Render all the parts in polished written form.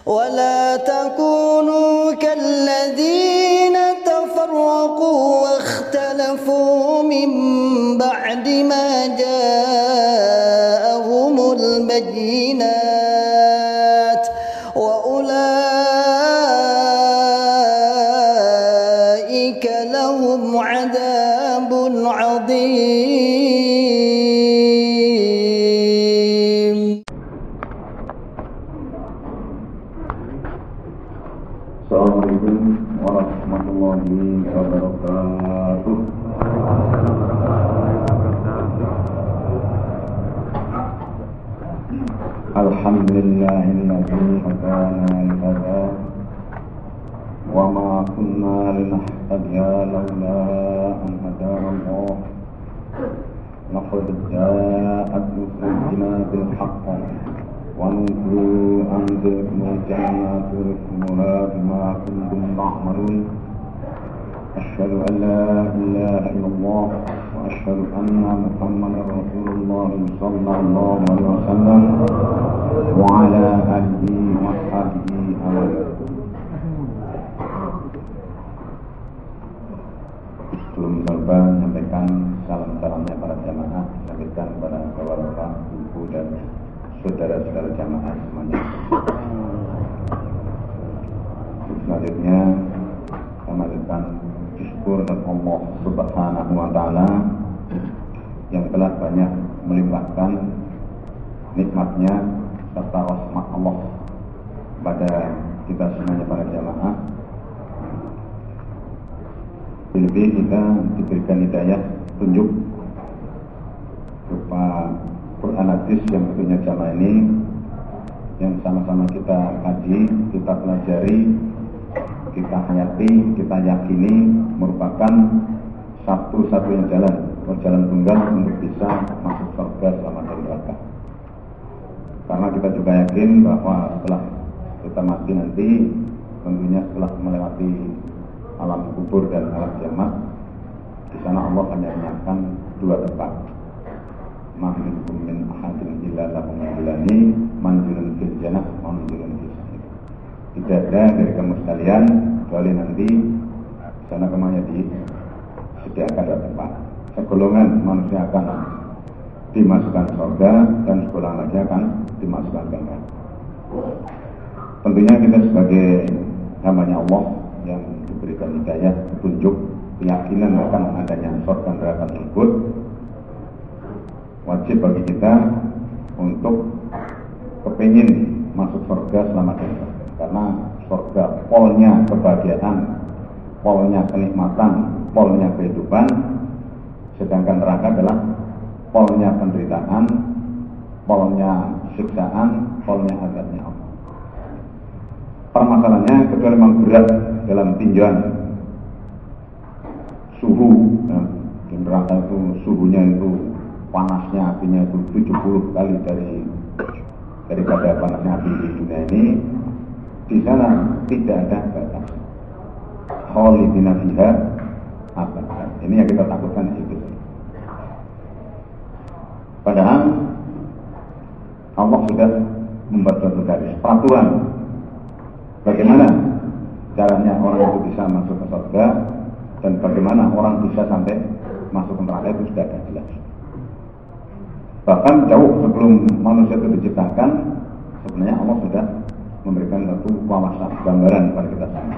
ولا تكونوا كالذين تفرقوا واختلفوا من بعد ما جاءهم البينات وأولئك لهم عذاب عظيم. Assalamualaikum warahmatullahi wabarakatuh. Alhamdulillahilladzi hadana lihadza wa ma kunna linahtadiya laula an hadana Allah. Laqad ja'at rusuluna bil haqq وَنُودُوا أَنْ تِلْكُمُ الْجَنَّةُ أُورِثْتُمُوهَا بِمَا كُنْتُمْ تَعْمَلُونَ أَشْهَدُ أَنْ لَا إِلَهَ إِلَّا اللَّهُ وَأَشْهَدُ أَنَّ مُحَمَّدًا رَسُولُ اللَّهِ صلى الله عليه وسلم وعلى آله وصحبه أجمعين. Sebelum saya menyampaikan salam-salamnya para jamaah, sampaikan kepada bapak-bapak, ibu dan saudara-saudara jamaah semuanya. Selanjutnya saya melanjutkan syukur dan Allah Subhanahu wa Ta'ala yang telah banyak melimpahkan nikmatnya serta rahmat Allah pada kita semuanya para jamaah. Lebih kita diberikan hidayah tunjuk berupa Quran hadis yang tentunya jamaah ini yang sama-sama kita kaji, kita pelajari, kita hayati, kita yakini merupakan satu-satunya jalan tunggal untuk bisa masuk surga selama dari neraka. Karena kita juga yakin bahwa setelah kita mati nanti, tentunya setelah melewati alam kubur dan alam kiamat, di sana Allah hanya menyiapkan dua tempat. Ma'minkum min ahadin illa lahu manzilani manzilun fil jannah wa manzilun fis sa'ir. Tidak ada dari kamu sekalian kecuali nanti sana kemana disediakan dua tempat. Segolongan manusia akan dimasukkan surga dan segolongan lagi akan dimasukkan ke neraka. Tentunya kita sebagai hamba-Nya Allah yang diberikan hidayah, petunjuk, keyakinan akan adanya surga dan neraka tersebut, wajib bagi kita untuk kepingin masuk surga selamat datang. Karena surga polnya kebahagiaan, polnya kenikmatan, polnya kehidupan, sedangkan neraka adalah polnya penderitaan, polnya siksaan, polnya azabnya Allah. Permasalahannya kecuali memang berat dalam tinjauan suhu, di neraka itu suhunya itu panasnya apinya itu 70 kali daripada panasnya api di dunia ini. Di sana tidak ada batas. Khalidina fiha abadan. Ini yang kita takutkan itu. Padahal Allah sudah membuat suatu garis peraturan bagaimana caranya orang itu bisa masuk ke surga dan bagaimana orang bisa sampai masuk ke neraka, itu sudah ada jelas. Bahkan jauh sebelum manusia itu diciptakan, sebenarnya Allah sudah memberikan satu wawasan, gambaran kepada kita semua.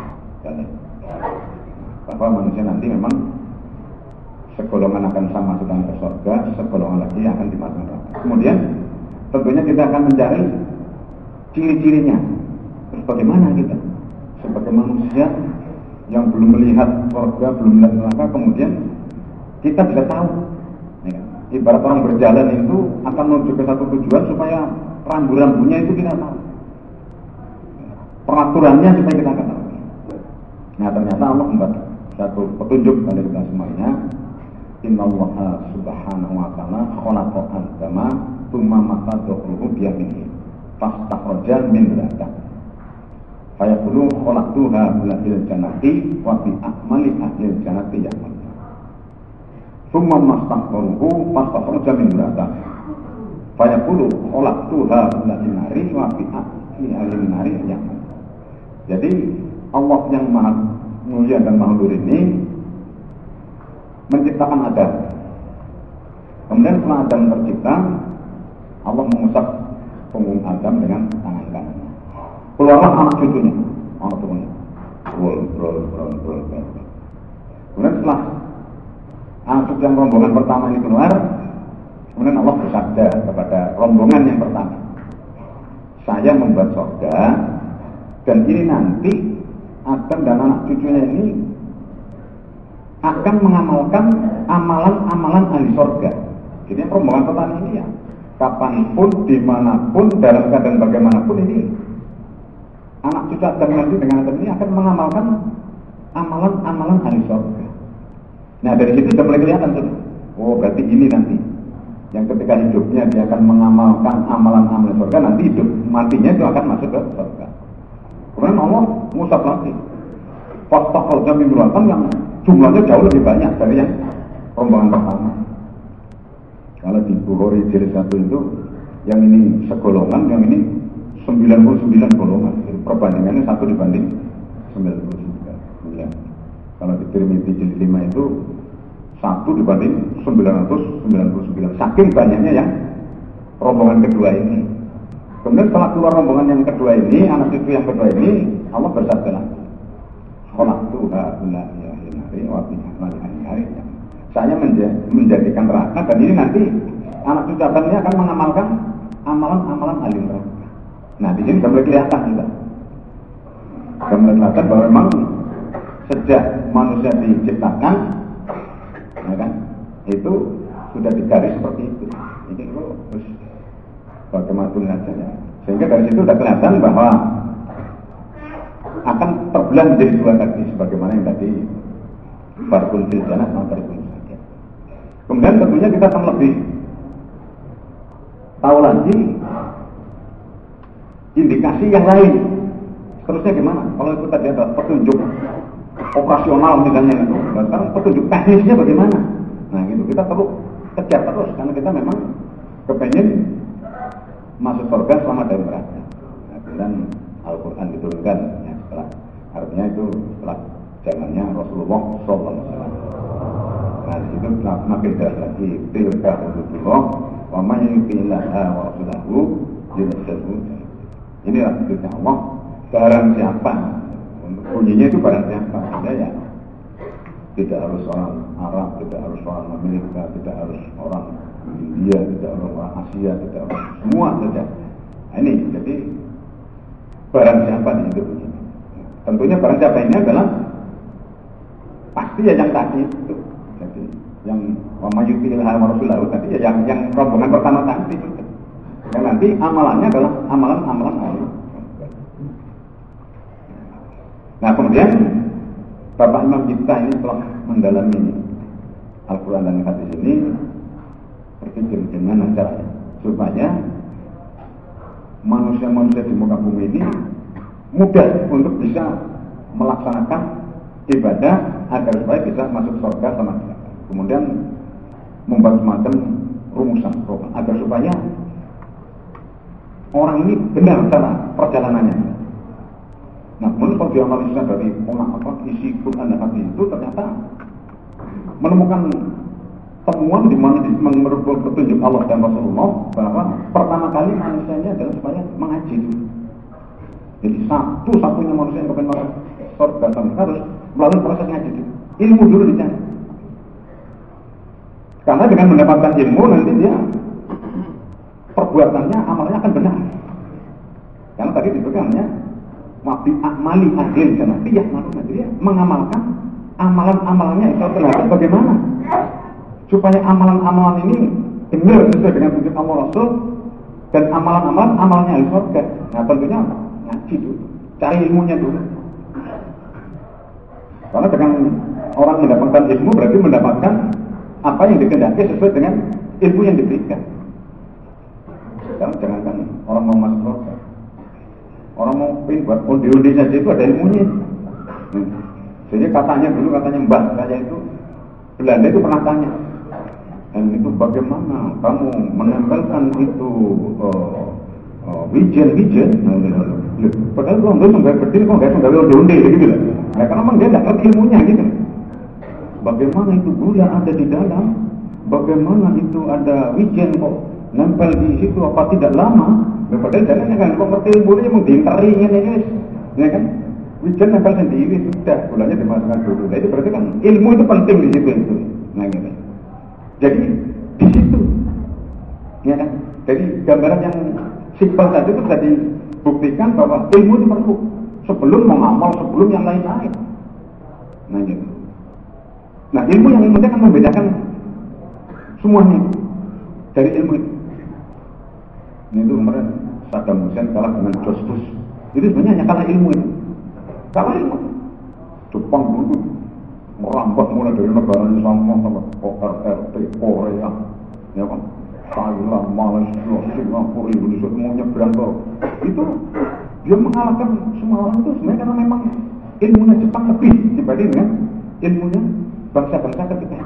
Bahwa manusia nanti memang segolongan akan sama masukkan ke surga, segolongan lagi akan dimasukkan neraka. Kemudian tentunya kita akan mencari ciri-cirinya. Terus bagaimana kita sebagai manusia yang belum melihat surga, belum melihat neraka, kemudian kita bisa tahu. Ibarat orang berjalan itu akan menuju ke satu tujuan supaya rambu-rambunya itu kita tahu, peraturannya supaya kita tahu. Nah ternyata Allah membuat satu petunjuk pada kita semuanya. Innallaha subhanahu wa ta'ala khalaqa adama tsumma matadhuhu biyaminihi fastakhraja min dzaka fayaqulu khalaqtuha bil jannati wa bi akmali ahli jannati ya'mal. Summa mastaqbaruhu fastakhraja min dzaka fayaqulu khalaqtuha bil nari wa bi Ini ahli nari yang. Jadi Allah yang maha mulia dan maha luhur ini menciptakan Adam. Kemudian setelah Adam tercipta, Allah mengusap punggung Adam dengan tangan kanannya. Keluarlah anak cucunya, anak turunnya. Kemudian setelah anak cucu yang rombongan pertama ini keluar, kemudian Allah bersabda kepada rombongan yang pertama, saya membuat surga, dan ini nanti Adam dan anak cucunya ini akan mengamalkan amalan-amalan ahli surga. Jadi rombongan pertama ini ya, kapanpun, dimanapun, dalam keadaan bagaimanapun ini, anak cucu Adam nanti dengan Adam ini akan mengamalkan amalan-amalan ahli surga. Nah dari situ sudah mulai kelihatan sudah. Oh berarti ini nanti yang ketika hidupnya dia akan mengamalkan amalan-amalan surga, nanti hidup matinya itu akan masuk ke surga. Kemudian Allah ngusap lagi. Fastakhraja min imra'atan yang jumlahnya jauh lebih banyak dari yang rombongan pertama. Kalau di Bukhari jilid 1 itu yang ini segolongan, yang ini 99 golongan. Jadi perbandingannya 1 dibanding 99. Ya. Kalau di Tirmidzi jilid 5 itu 1 dibanding 999. Saking banyaknya yang rombongan kedua ini. Kemudian setelah keluar rombongan yang kedua ini, anak cucu yang kedua ini, Allah bersabda lagi, saya menjadikan neraka, dan ini nanti anak cucu Adam ini akan mengamalkan amalan-amalan ahli neraka. Nah di sini sudah kelihatan juga. Sudah kelihatan bahwa memang sejak manusia diciptakan, ya kan, itu sudah digaris seperti itu. Ini terus bagaimana saja ya. Sehingga dari situ sudah kelihatan bahwa akan terbelah menjadi dua tadi, sebagaimana yang tadi Farkun fil jannah sama Farkun saja. Kemudian tentunya kita akan lebih tahu lagi indikasi yang lain. Terusnya gimana? Kalau itu tadi ada petunjuk operasional misalnya itu, sekarang petunjuk teknisnya bagaimana? Nah gitu, kita perlu kejar terus karena kita memang kepengen masuk surga selama dari neraka. Nah, dan Al-Quran diturunkan ya, setelah, artinya itu setelah zamannya Rasulullah SAW. Nah di situ makin jelas lagi tilka hududullah wa man yuti'illaha wa rasulahu yudkhilhu. Inilah hududnya Allah. Barang siapa, bunyinya itu barang siapa saja ya. Tidak harus orang Arab, tidak harus orang Amerika, tidak harus orang India, tidak harus orang Asia, tidak harus semua saja. Nah, ini jadi barang siapa itu. Tentunya barang siapa ini adalah pasti ya yang tadi itu. Jadi yang wamayutil hawarasullahu tadi ya yang rombongan pertama tadi itu. Yang nanti amalannya adalah amalan-amalan ahli. Nah kemudian Bapak Imam kita ini telah mendalami Al-Quran dan hadis ini, berpikir gimana caranya supaya manusia-manusia di muka bumi ini mudah untuk bisa melaksanakan ibadah agar supaya bisa masuk surga sama neraka. Kemudian membuat semacam rumusan agar supaya orang ini benar cara perjalanannya. Nah, kemudian kalau dianalisa dari isi Quran dan hadis itu ternyata menemukan temuan di mana menurut petunjuk Allah dan Rasulullah bahwa pertama kali manusianya adalah supaya mengaji. Jadi satu-satunya manusia yang kepengen masuk surga harus melalui proses ngaji. Ilmu dulu dicari. Karena dengan mendapatkan ilmu nanti dia perbuatannya, amalnya akan benar. Karena tadi disebutkannya wabi akmali adil sanatiyah, makanya dia mengamalkan amalan-amalannya itu benar. Bagaimana supaya amalan-amalan ini benar sesuai dengan petunjuk Allah Rasul dan amalan-amalan amalnya ahli surga? Nah tentunya ngaji dulu, cari ilmunya dulu. Karena dengan orang mendapatkan ilmu berarti mendapatkan apa yang dikehendaki sesuai dengan ilmu yang diberikan. Jangankan orang mau masuk surga, orang mau buat onde-onde saja itu ada ilmunya. Jadi katanya Mbak saya itu Belanda itu pernah tanya, dan itu bagaimana kamu menempelkan itu Wijen. Padahal kalau nggak nggak berdiri, kok nggak onde-onde gitu lah. Ya karena memang dia nggak ngerti ilmunya gitu. Bagaimana itu gula ada di dalam? Bagaimana itu ada wijen kok nempel di situ apa tidak lama? Padahal jangan kan kok ngerti ilmunya emang diinterinya nih guys, ya kan? Wijen nempel sendiri sudah gulanya dimasukkan dulu. Nah, itu berarti kan ilmu itu penting di situ itu. Nah gitu. Jadi di situ, ya kan? Jadi gambaran yang simpel tadi itu sudah dibuktikan bahwa ilmu itu perlu sebelum mengamal, sebelum yang lain-lain. Nah gitu. Nah ilmu yang kemudian akan membedakan semuanya dari ilmu itu. Ini itu kemarin Saddam Hussein kalah dengan George Bush. Itu sebenarnya hanya kalah ilmu itu. Kalah ilmu. Jepang dulu merambah mulai dari negaranya sampai RT Korea, ya kan? Thailand, Malaysia, Singapura, Indonesia semuanya berangkat. Itu dia mengalahkan semua orang itu sebenarnya karena memang ilmunya Jepang lebih dibanding dengan ilmunya bangsa-bangsa ketika.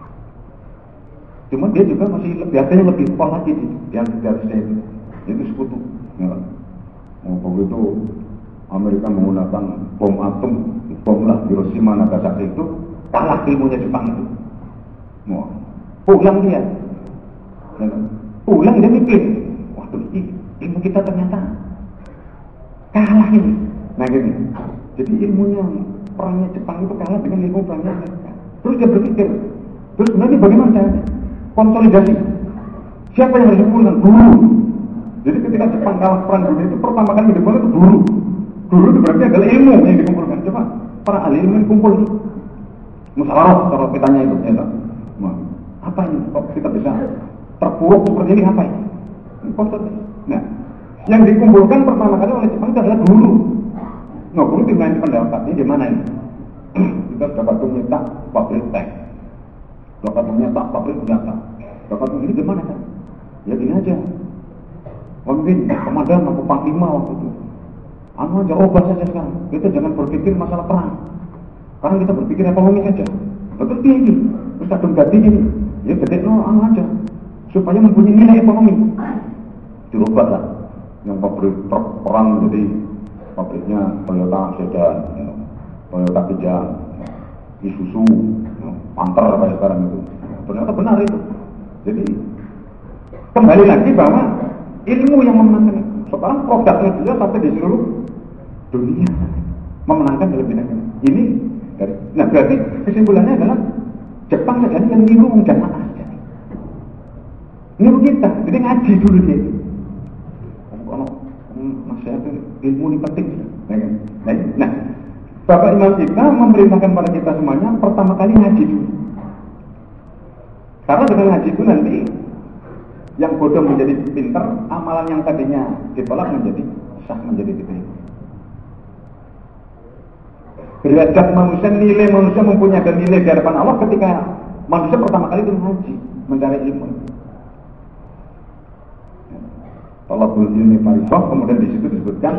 Cuma dia juga masih biasanya lebih kuat lagi yang garisnya itu sekutu. Ya. Begitu Amerika menggunakan bom atom, bom lah Hiroshima Nagasaki itu kalah ilmunya Jepang itu. Pulang dia. Pulang dia mikir, waduh ilmu kita ternyata kalah ini. Nah gini, jadi ilmunya perangnya Jepang itu kalah dengan ilmu perangnya Amerika. Terus dia berpikir, terus nanti bagaimana caranya? Konsolidasi. Siapa yang harus dikumpulkan? Guru. Jadi ketika Jepang kalah perang dunia itu pertama kali dikumpulkan itu guru. Guru itu berarti adalah ilmu yang dikumpulkan. Coba para ahli ilmu dikumpul. Musyawarah kalau kitanya itu ya. Nah, apa ini? Kok kita bisa terpuruk seperti ini apa ini? Nah, yang dikumpulkan pertama kali oleh Jepang itu adalah guru. Nah, guru dengan pendapatnya di mana ini? Kita dapat menyetak pabrik teh, dapat menyetak pabrik senjata, dapat ini di mana kan? Ya gini aja. Mungkin komandan atau panglima waktu itu. Anu aja obat saja sekarang. Kita jangan berpikir masalah perang. Sekarang kita berpikir ekonomi saja. Betul tinggi. Terus kadung ganti ini. Ya gede no anu aja. Supaya mempunyai nilai ekonomi. Dirubah lah. Yang pabrik truk perang jadi pabriknya Toyota Sedan, Toyota Kijang, Isuzu, Panther kayak sekarang itu. Ternyata benar itu. Jadi kembali lagi bahwa ilmu yang memenangkan itu. Sekarang produknya dia sampai di seluruh dunia memenangkan dalam bidang ini. Ini dari. Nah berarti kesimpulannya adalah Jepang saja yang niru jamaah. Niru kita. Jadi ngaji dulu dia. Kalau masih ada ilmu ini penting. Nah, Bapak Imam kita memerintahkan pada kita semuanya pertama kali ngaji dulu. Karena dengan ngaji itu nanti yang bodoh menjadi pintar, amalan yang tadinya ditolak menjadi sah, menjadi diterima. Derajat manusia, nilai manusia mempunyai nilai di hadapan Allah ketika manusia pertama kali itu ngaji, mencari ilmu. Talabul ilmi fardhu, kemudian di situ disebutkan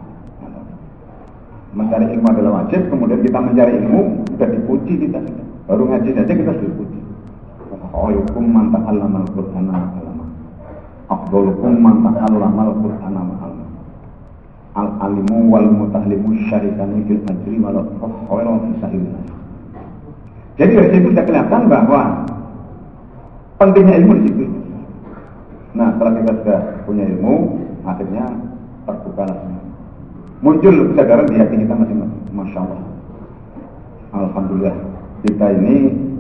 mencari ilmu adalah wajib, kemudian kita mencari ilmu sudah dipuji kita sudah. Baru ngaji saja kita sudah dipuji. Khairukum man ta'allama al-Qur'ana wa 'allama. Afdalukum man ta'allama al-Qur'ana wa 'allama. Al-alimu wal muta'allimu syarikani fil ajri wal khairu fi sa'il. Jadi dari situ sudah kelihatan bahwa pentingnya ilmu di situ. Nah, setelah kita sudah punya ilmu, akhirnya terbukalah semua. Muncul kesadaran di hati kita masing-masing. Masya Allah. Alhamdulillah kita ini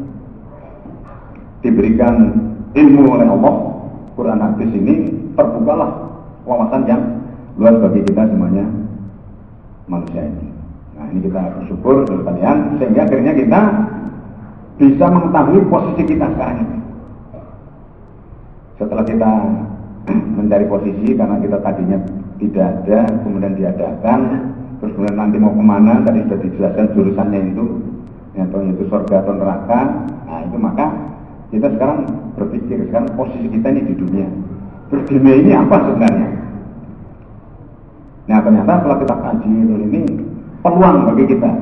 diberikan ilmu oleh Allah. Quran hadis ini terbukalah wawasan yang luas bagi kita semuanya manusia ini. Nah ini kita bersyukur dari kalian sehingga akhirnya kita bisa mengetahui posisi kita sekarang ini. Setelah kita mencari posisi karena kita tadinya tidak ada, kemudian diadakan, terus kemudian nanti mau kemana, tadi sudah dijelaskan jurusannya itu, yaitu surga atau neraka. Nah itu maka kita sekarang berpikir, sekarang posisi kita ini di dunia. Terus dunia ini apa sebenarnya? Nah ternyata setelah kita kaji ini peluang bagi kita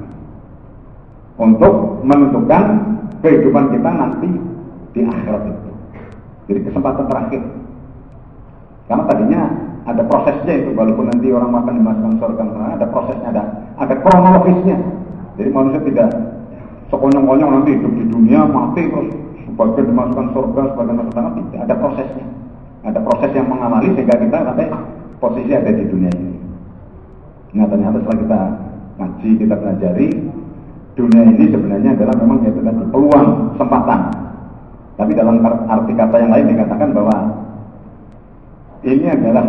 untuk menentukan kehidupan kita nanti di akhirat itu. Jadi kesempatan terakhir. Karena tadinya ada prosesnya itu, walaupun nanti orang makan dimasukkan surga, ada prosesnya, ada kronologisnya. Jadi manusia tidak sekonyong-konyong nanti hidup di dunia mati terus sebagian dimasukkan surga, sebagian masuk neraka. Tidak, ada prosesnya. Ada proses yang mengawali sehingga kita sampai posisi ada di dunia ini. Nah ternyata setelah kita ngaji, kita pelajari, dunia ini sebenarnya adalah memang yaitu peluang, kesempatan. Tapi dalam arti kata yang lain dikatakan bahwa ini adalah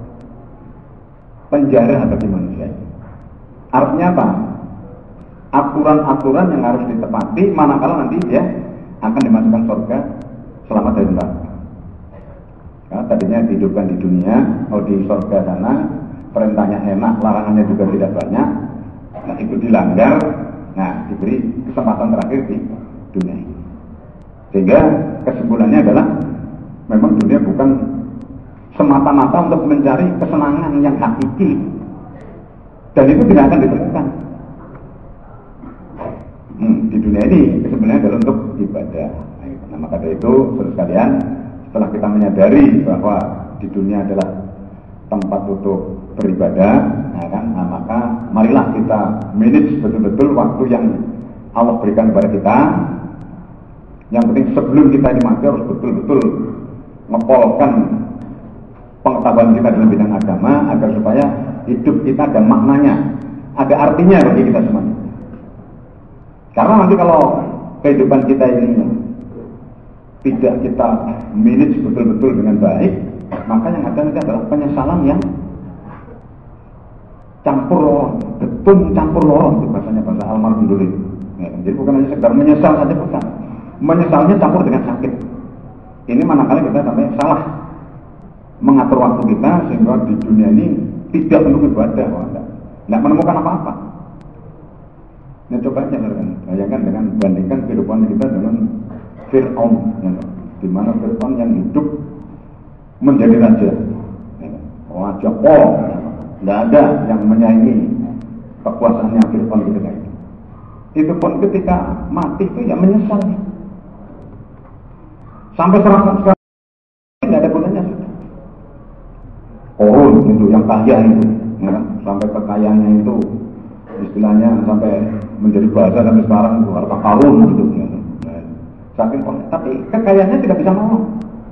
penjara bagi manusia. Artinya apa? Aturan-aturan yang harus ditepati manakala nanti dia akan dimasukkan surga selamat dari neraka. Karena tadinya dihidupkan di dunia, kalau di surga sana perintahnya enak, larangannya juga tidak banyak. Nah itu dilanggar, nah diberi kesempatan terakhir di dunia ini. Sehingga kesimpulannya adalah memang dunia bukan semata-mata untuk mencari kesenangan yang hakiki, dan itu tidak akan ditemukan. Di dunia ini sebenarnya adalah untuk ibadah. Nah maka dari itu, saudara sekalian, setelah kita menyadari bahwa di dunia adalah tempat untuk beribadah, ya kan? Nah, maka marilah kita manage betul-betul waktu yang Allah berikan kepada kita. Yang penting sebelum kita mati harus betul-betul ngepolkan pengetahuan kita dalam bidang agama agar supaya hidup kita ada maknanya, ada artinya bagi kita semuanya. Karena nanti kalau kehidupan kita ini tidak kita manage betul-betul dengan baik, maka yang ada nanti adalah penyesalan yang campur lorong, betul campur lorong, itu bahasanya bahasa almarhum dulu. Ya, jadi bukan hanya sekedar menyesal saja, bukan. Menyesalnya campur dengan sakit. Ini manakala kita sampai salah mengatur waktu kita sehingga di dunia ini tidak menemukan ibadah, tidak menemukan apa-apa. Nah coba aja bayangkan dengan bandingkan kehidupan kita dengan Fir'aun, ya, di mana Fir'aun yang hidup menjadi raja, raja Pol, tidak ada yang menyaingi kekuasaannya Fir'aun ketika itu. Itu pun ketika mati itu ya menyesal. Sampai 100 kali tidak ada gunanya sudah. Korun itu yang kaya itu, ya, sampai kekayaannya itu istilahnya sampai menjadi bahasa sampai sekarang itu harta karun gitu. Ya. Saking tapi kekayaannya tidak bisa nolong.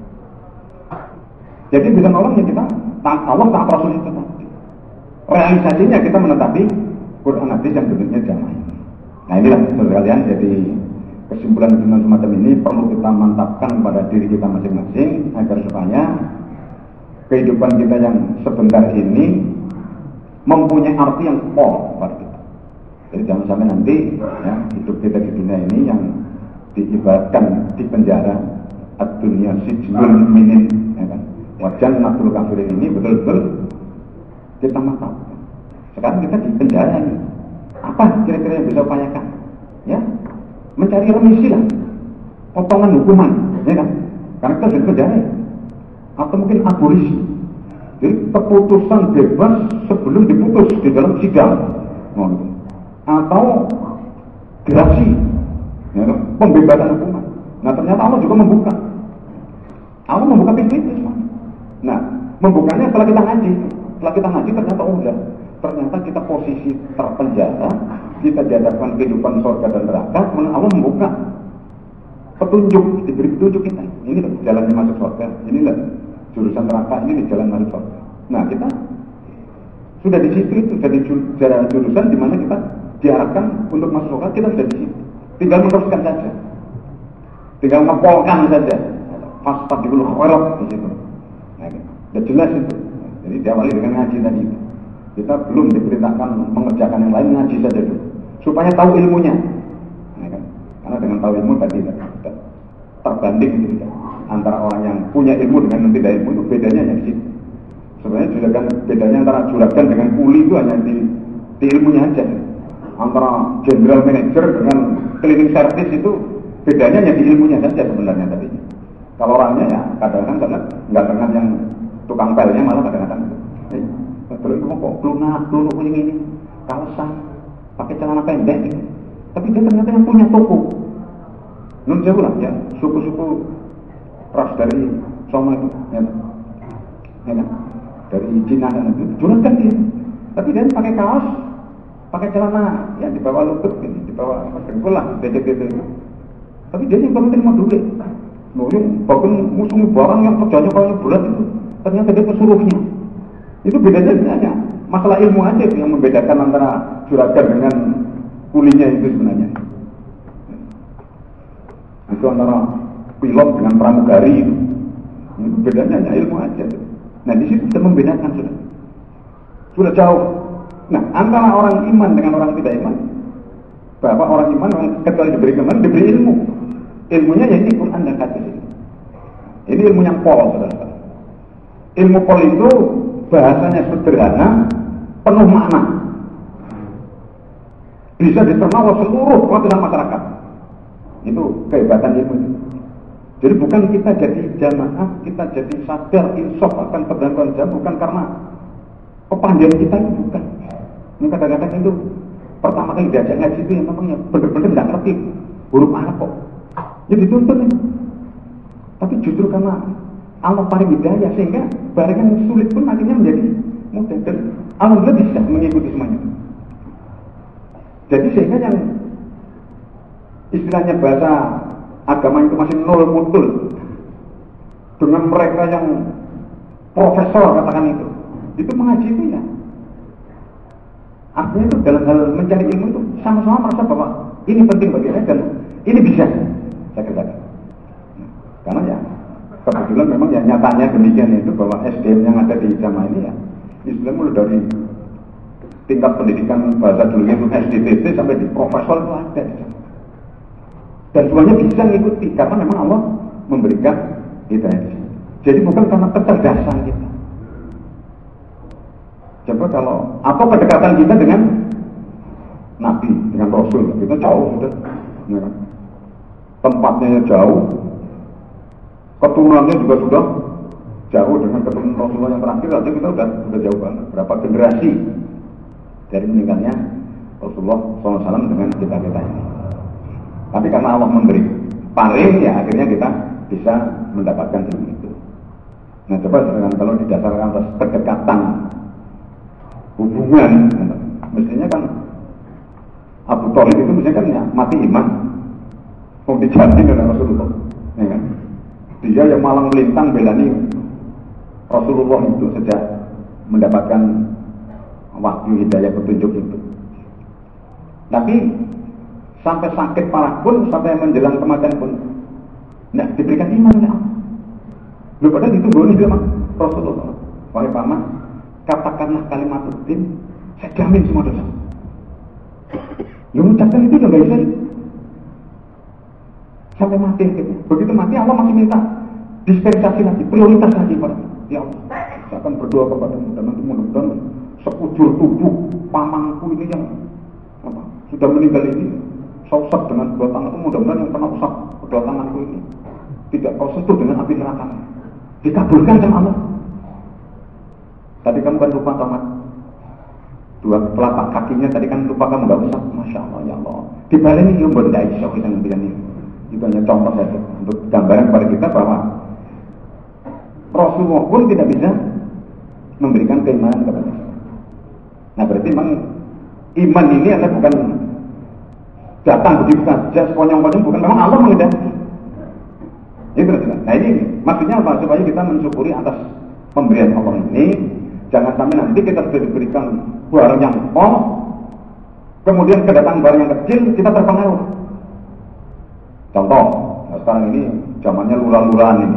Jadi bisa nolong ya kita taat Allah, taat Rasul itu. Realisasinya kita menetapi Quran hadis yang bentuknya jamaah. Nah inilah saudara kalian, jadi kesimpulan semacam ini perlu kita mantapkan pada diri kita masing-masing agar supaya kehidupan kita yang sebentar ini mempunyai arti yang pol pada kita. Jadi jangan sampai nanti ya, hidup kita di dunia ini yang diibaratkan di penjara, ad-dunya sijnul mukminin, ya kan? Wajan natul kafirin ini betul-betul kita mantap. Sekarang kita di penjara ini, apa kira-kira yang bisa upayakan? Ya, mencari remisi lah, potongan hukuman, ya kan? Karena kita sudah penjara, atau mungkin abolisi. Jadi keputusan bebas sebelum diputus di dalam sidang, atau gerasi, ya, pembebasan hukuman. Nah ternyata Allah juga membuka. Allah membuka pintu itu semua. Nah membukanya setelah kita ngaji. Setelah kita ngaji ternyata udah. Ternyata kita posisi terpenjara, kita dihadapkan kehidupan surga dan neraka, kemudian Allah membuka petunjuk, diberi petunjuk kita. Ini loh jalannya masuk surga, inilah jurusan neraka, ini jalan masuk surga. Nah kita sudah di situ, itu jadi jalan jurusan di mana kita diarahkan untuk masuk surga, kita sudah di situ. Tinggal meneruskan saja, tinggal ngepolkan saja. Fastabiqul khairat di situ. Nah, sudah jelas itu. Jadi diawali dengan ngaji tadi. Kita belum diperintahkan mengerjakan yang lain, ngaji saja dulu, supaya tahu ilmunya. Nah, kan? Karena dengan tahu ilmu tadi terbanding gitu, antara orang yang punya ilmu dengan yang tidak ilmu itu bedanya hanya di situ. Sebenarnya juragan bedanya antara juragan dengan kuli itu hanya di ilmunya aja. Antara general manager dengan cleaning service itu bedanya hanya di ilmunya saja sebenarnya tadi. Kalau orangnya ya kadang-kadang nggak dengan yang tukang pelnya, malah kadang-kadang belum kok lunak ini kawasan pakai celana pendek gitu. Tapi dia ternyata yang punya toko. Nun jauh lah ya, suku-suku ras dari Soma itu, ya kan? dari Cina dan itu juragan dia. Tapi dia pakai kaos, pakai celana, ya di bawah lutut ini, di bawah dengkul lah, becek-becek itu. Tapi dia yang terima duit. Yang bahkan musuh barang yang kerjanya kayak berat itu, ternyata dia pesuruhnya. Itu bedanya sebenarnya masalah ilmu aja yang membedakan antara juragan dengan kulinya itu sebenarnya. Itu antara pilot dengan pramugari itu. Itu bedanya hanya ilmu aja. Nah di situ kita membedakan sudah jauh. Nah antara orang iman dengan orang tidak iman, bahwa orang iman kecuali diberi keimanan diberi ilmu. Ilmunya ya ini Quran dan hadis ini. Ini ilmu yang pol, saudara. Ilmu pol itu bahasanya sederhana, penuh makna. Bisa diterima oleh seluruh lapisan masyarakat. Itu kehebatan ilmu itu. Jadi bukan kita jadi jamaah, kita jadi sadar insaf akan kebenaran jam, bukan karena kepandaian kita itu, bukan. Ini kadang-kadang itu pertama kali diajak ngaji itu yang namanya benar-benar tidak ngerti huruf Arab kok. Jadi dituntut ini. Tapi justru karena Allah paling hidayah sehingga barang yang sulit pun akhirnya menjadi mudah dan alhamdulillah bisa mengikuti semuanya. Jadi sehingga yang istilahnya bahasa agama itu masih nol mutul dengan mereka yang profesor katakan itu mengaji itu ya. Artinya itu dalam hal mencari ilmu itu sama-sama merasa bahwa ini penting bagi saya dan ini bisa saya kerjakan. Karena ya kebetulan memang ya nyatanya demikian itu bahwa SDM yang ada di jamaah ini ya istilahnya mulai dari tingkat pendidikan bahasa dulu itu SDPT sampai di profesor itu ada. Dan semuanya bisa mengikuti karena memang Allah memberikan hidayah. Jadi bukan karena kecerdasan kita. Coba kalau apa kedekatan kita dengan Nabi, dengan Rasul, kita jauh sudah. Ya. Tempatnya jauh, keturunannya juga sudah jauh dengan keturunan Rasulullah yang terakhir. Artinya kita sudah jauh banget. Berapa generasi dari meninggalnya Rasulullah SAW dengan kita-kita ini. Tapi karena Allah memberi paling ya akhirnya kita bisa mendapatkan ilmu itu. Nah coba kalau didasarkan atas kedekatan hubungan, mestinya kan Abu Thalib itu mestinya kan ya mati iman, mau dijamin oleh Rasulullah, ya kan? Dia yang malang melintang belani Rasulullah itu sejak mendapatkan wahyu hidayah petunjuk itu. Tapi sampai sakit parah pun, sampai menjelang kematian pun tidak diberikan iman ya. Lu pada ditunggu nih sama Rasulullah. Wahai paman, katakanlah kalimat din, saya jamin semua dosa. Lu mengucapkan itu udah gak bisa. Sampai mati akhirnya. Begitu mati Allah masih minta dispensasi lagi, prioritas lagi pada ya Allah. Saya akan berdoa kepadamu dan nanti mudah-mudahan sekujur tubuh pamanku ini yang sudah meninggal ini usap dengan kedua tangan itu, mudah-mudahan yang pernah usap kedua tanganku ini tidak kau sentuh dengan api neraka. Dikabulkan sama Allah. Tadi kamu kan lupa sama dua telapak kakinya, tadi kan lupa kamu gak usap. Masya Allah ya Allah. Dibalik ini yang benda Aisyah kita ngambilkan ini. Itu hanya contoh saja untuk gambaran kepada kita bahwa Rasulullah pun tidak bisa memberikan keimanan kepada kita. Nah berarti memang iman ini adalah bukan datang begitu saja seponyong-ponyong, bukan, memang Allah menghendaki. Itu nah ini maksudnya apa? Supaya kita mensyukuri atas pemberian Allah ini. Jangan sampai nanti kita sudah diberikan barang yang pol, kemudian kedatangan barang yang kecil kita terpengaruh. Contoh, nah sekarang ini zamannya lurah-lurahan ini.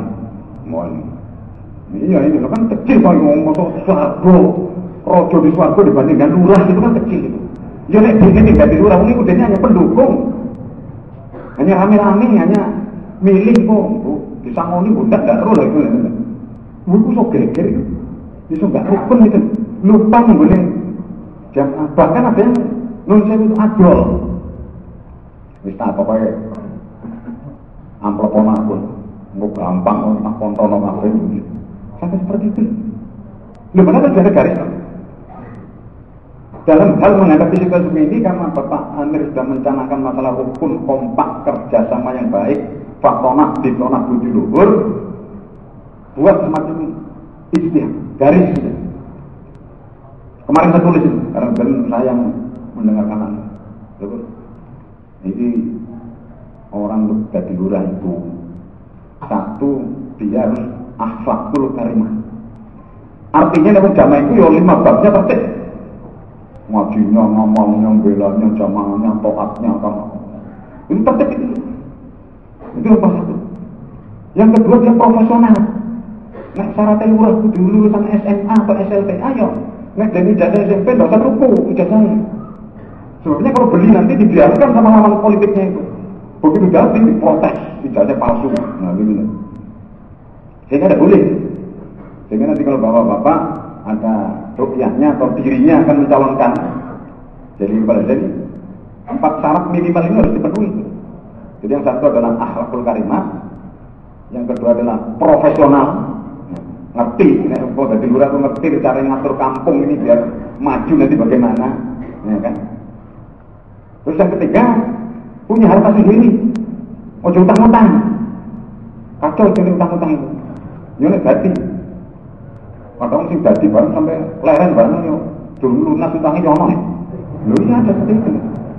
Iya ini kan kecil kalau ngomong swarga, rojo di swarga dibandingkan lurah itu kan kecil itu. Ya nek dene tinggal di lurah ini udahnya hanya pendukung. Hanya rame-rame, hanya milih kok. Disangoni bundak enggak ro lho itu. Iku sok geger itu. Iso enggak rukun itu. Lupa nggone jam bahkan ada yang nun sewu itu adol. Wis tak pokoke amplop ana pun. Engko gampang tak kontono kabeh. Sampai seperti itu. Lho padahal ada garis. Dalam hal menghadapi situasi ini karena Bapak Amir sudah mencanangkan masalah rukun, kompak, kerjasama yang baik, faktonah, ditonah, budi luhur, buat semacam istilah, garis. Kemarin saya tulis itu, karena saya yang mendengarkan Anda. Jadi orang jadi lurah itu satu, dia harus akhlakul karimah. Artinya dalam jamaah itu ya 5 babnya tertib. Ngajinya, ngomongnya, belanya, jamaahnya, toatnya, apa. Ini tertib itu. Itu nomor 1. Yang kedua dia profesional. Nek syaratnya lurah kudu lulusan SMA atau SLT, ayo. Nek dari ijazah SMP enggak usah ruku ijazahnya. Sebabnya kalau beli nanti dibiarkan sama lawan politiknya itu. Begitu datang diprotes, ijazah palsu. Nah gitu. Sehingga tidak boleh. Sehingga nanti kalau bapak-bapak ada rukyahnya atau dirinya akan mencalonkan jadi kepala jadi 4 syarat minimal ini harus dipenuhi. Jadi yang satu adalah akhlakul karimah, yang kedua adalah profesional, ngerti, kalau dari lurah itu ngerti cara ngatur kampung ini biar maju nanti bagaimana, ya kan? Terus yang ketiga punya harta sendiri, ojo utang-utang, kacau jadi utang-utang itu, nyulik hati. Padahal sing dadi bareng sampai leren bareng yo durung lunas utangnya ono nih. Lho iya ada seperti itu.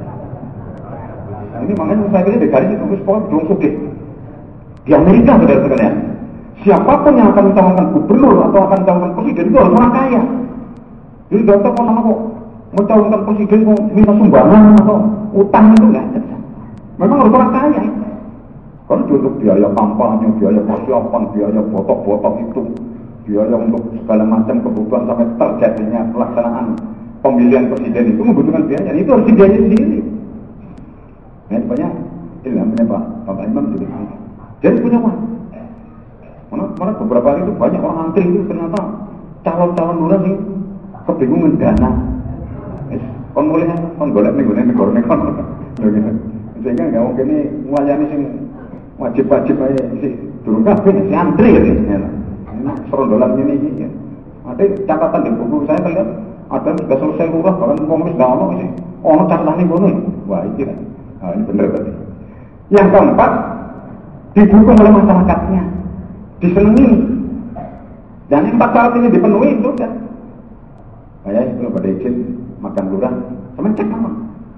Ini makanya saya kira di garis itu wis pokoknya durung sugih. Di Amerika saudara sekalian, siapapun yang akan mencalonkan gubernur atau akan mencalonkan presiden itu harus orang kaya. Jadi dokter kok sama kok mencalonkan presiden kok minta sumbangan atau utang itu enggak ada. Memang harus orang kaya. Kalau untuk biaya kampanye, biaya persiapan, biaya botok-botok itu, biaya untuk segala macam kebutuhan sampai terjadinya pelaksanaan pemilihan presiden itu membutuhkan biaya. Itu harus dibiayai sendiri. Nah, banyak ilhamnya Bapak Imam juga. Jadi punya uang. Mana beberapa hari itu banyak orang antri itu ternyata calon-calon lurah sih kebingungan dana. Kon boleh kon golek ning gone negara-negara. Sehingga nggak mungkin ini melayani sing wajib-wajib aja sih durung kabeh si antri ya. Serondolan ini ya. Ada catatan di buku saya lihat ada sudah selesai lurah bahkan komunis nggak ono sih. Ono catatan ini kono. Wah ini kan. Nah, ini benar berarti. Yang keempat didukung oleh masyarakatnya, disenangi. Dan yang 4 syarat ini dipenuhi itu kan. Kayak itu pada izin makan lurah, sama cek apa?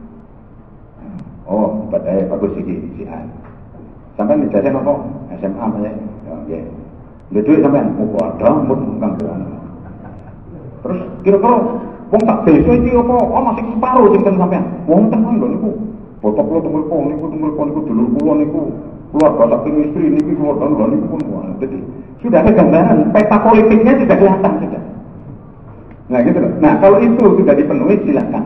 Oh, badai bagus si A. Sampai dijajah apa? SMA aja. Ya. Dia duit sampai mau ada mun kanggoan. Terus kira-kira wong tak desa iki apa? Oh masih separuh sing sampean. Wong ten lho niku. Foto-foto tunggu niku dulur kula niku. Keluarga saking istri niku keluarga niku pun. Jadi sudah ada gambaran peta politiknya sudah kelihatan sudah. Nah gitu loh. Nah kalau itu sudah dipenuhi silakan.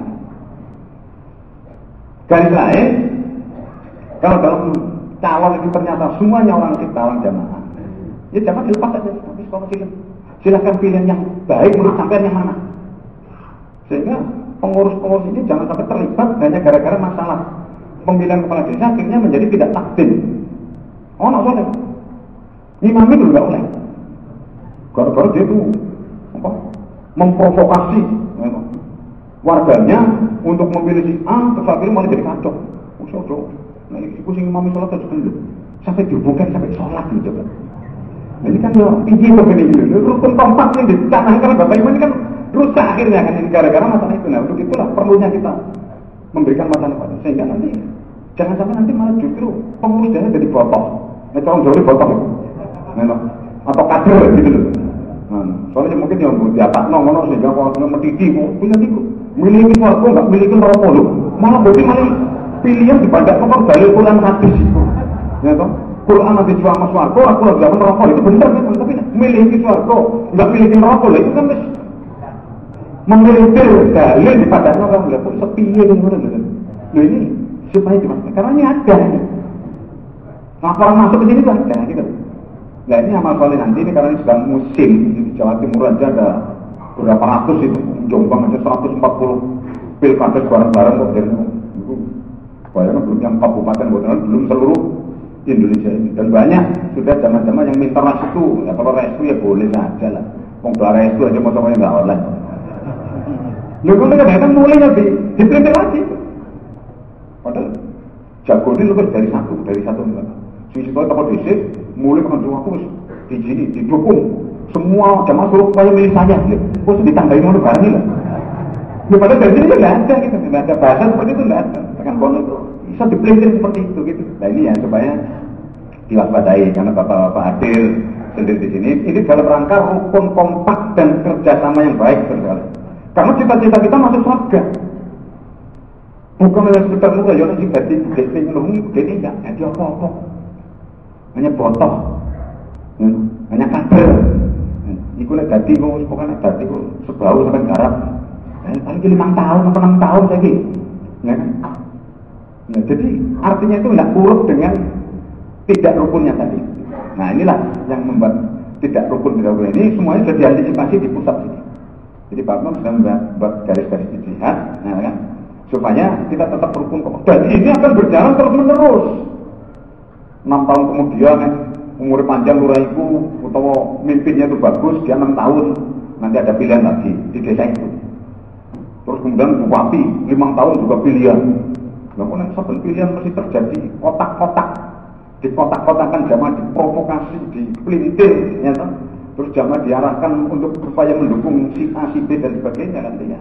Garis lain, kalau dalam calon itu ternyata semuanya orang calon jamaah. Ya jangan dilepas aja, tapi silakan pilihan yang baik menurut sampean yang mana. Sehingga pengurus-pengurus ini jangan sampai terlibat hanya gara-gara masalah pemilihan kepala desa akhirnya menjadi tidak takdim. Oh, nak soleh. Imam itu nggak boleh. Gara-gara dia itu apa? Memprovokasi warganya untuk memilih si A, terus akhirnya malah jadi kacau. Nah, itu sing imam sholat aja dulu. Sampai dihubungkan sampai sholat gitu kan. Ini kan ya tinggi begini gitu. Rukun keempat yang dicanangkan Bapak Ibu ini kan rusak akhirnya kan ini gara-gara masalah itu. Nah untuk itulah perlunya kita memberikan masalah pada sehingga nanti jangan sampai nanti malah justru pengurus dana jadi botok. Nah calon jauh botok itu. Nah, atau kader gitu loh. Nah, soalnya mungkin yang diatak ngono sehingga kalau metiti kok punya tiku miliki warga nggak miliki rokok loh. Malah berarti malah pilihan dipadak nomor dalil Quran hadis itu. Ya toh? Quran nanti jual mas warga, aku lagi dapat rokok itu benar kan? Tapi miliki warga nggak miliki rokok loh itu kan memiliki dalil dipadaknya orang nggak pun sepi yang mana gitu. Loh ini supaya gimana? Karena ini ada. Laporan masuk ke sini tuh ada gitu. Nah ini amal soleh nanti ini karena ini sedang musim di Jawa Timur aja ada berapa ratus itu, Jombang aja 140 pilkades bareng-bareng kok jadi itu bayangkan belum yang kabupaten belum seluruh Indonesia ini dan banyak sudah zaman-zaman yang minta restu ya kalau restu ya boleh saja lah mau restu aja mau semuanya nggak online lu kan mulai nanti diprintir lagi padahal jago ini lebih dari satu enggak sisi kalau tempat disik mulai kan aku di sini didukung semua jamaah suruh supaya milih saya gitu. Kok ditambahin mau barang ini lah Padahal dari sini nggak ada gitu, nggak ada bahasa seperti itu, nggak ada. Tekan kono itu bisa dipelintir seperti itu gitu. Nah ini ya supaya diwaspadai karena bapak-bapak hadir sendiri di sini. Ini dalam rangka rukun kompak dan kerjasama yang baik sekali. Karena cita-cita kita masuk surga. Bukan hanya sekedar muka, ya nanti jadi ngelungi begini enggak, jadi apa-apa. Hanya botol, hanya kader. Iku nek dadi kok pokoknya dadi kok sebau sampai garap. Paling 5 tahun atau 6 tahun lagi. Ya kan? Nah, jadi artinya itu tidak urut dengan tidak rukunnya tadi. Nah inilah yang membuat tidak rukun ini semuanya sudah diantisipasi di pusat sini. Jadi Pak Imam sudah membuat garis-garis ijtihad, nah, kan? Supaya kita tetap rukun. Dan ini akan berjalan terus menerus. 6 tahun kemudian umur panjang luraiku atau mimpinya itu bagus, dia 6 tahun nanti ada pilihan lagi di desa itu. Terus kemudian bupati 5 tahun juga pilihan. Namun satu pilihan masih terjadi kotak-kotak, di kotak-kotakan jamaah diprovokasi, dipelintir, ya, terus jamaah diarahkan untuk supaya mendukung si A, si B dan sebagainya nantinya.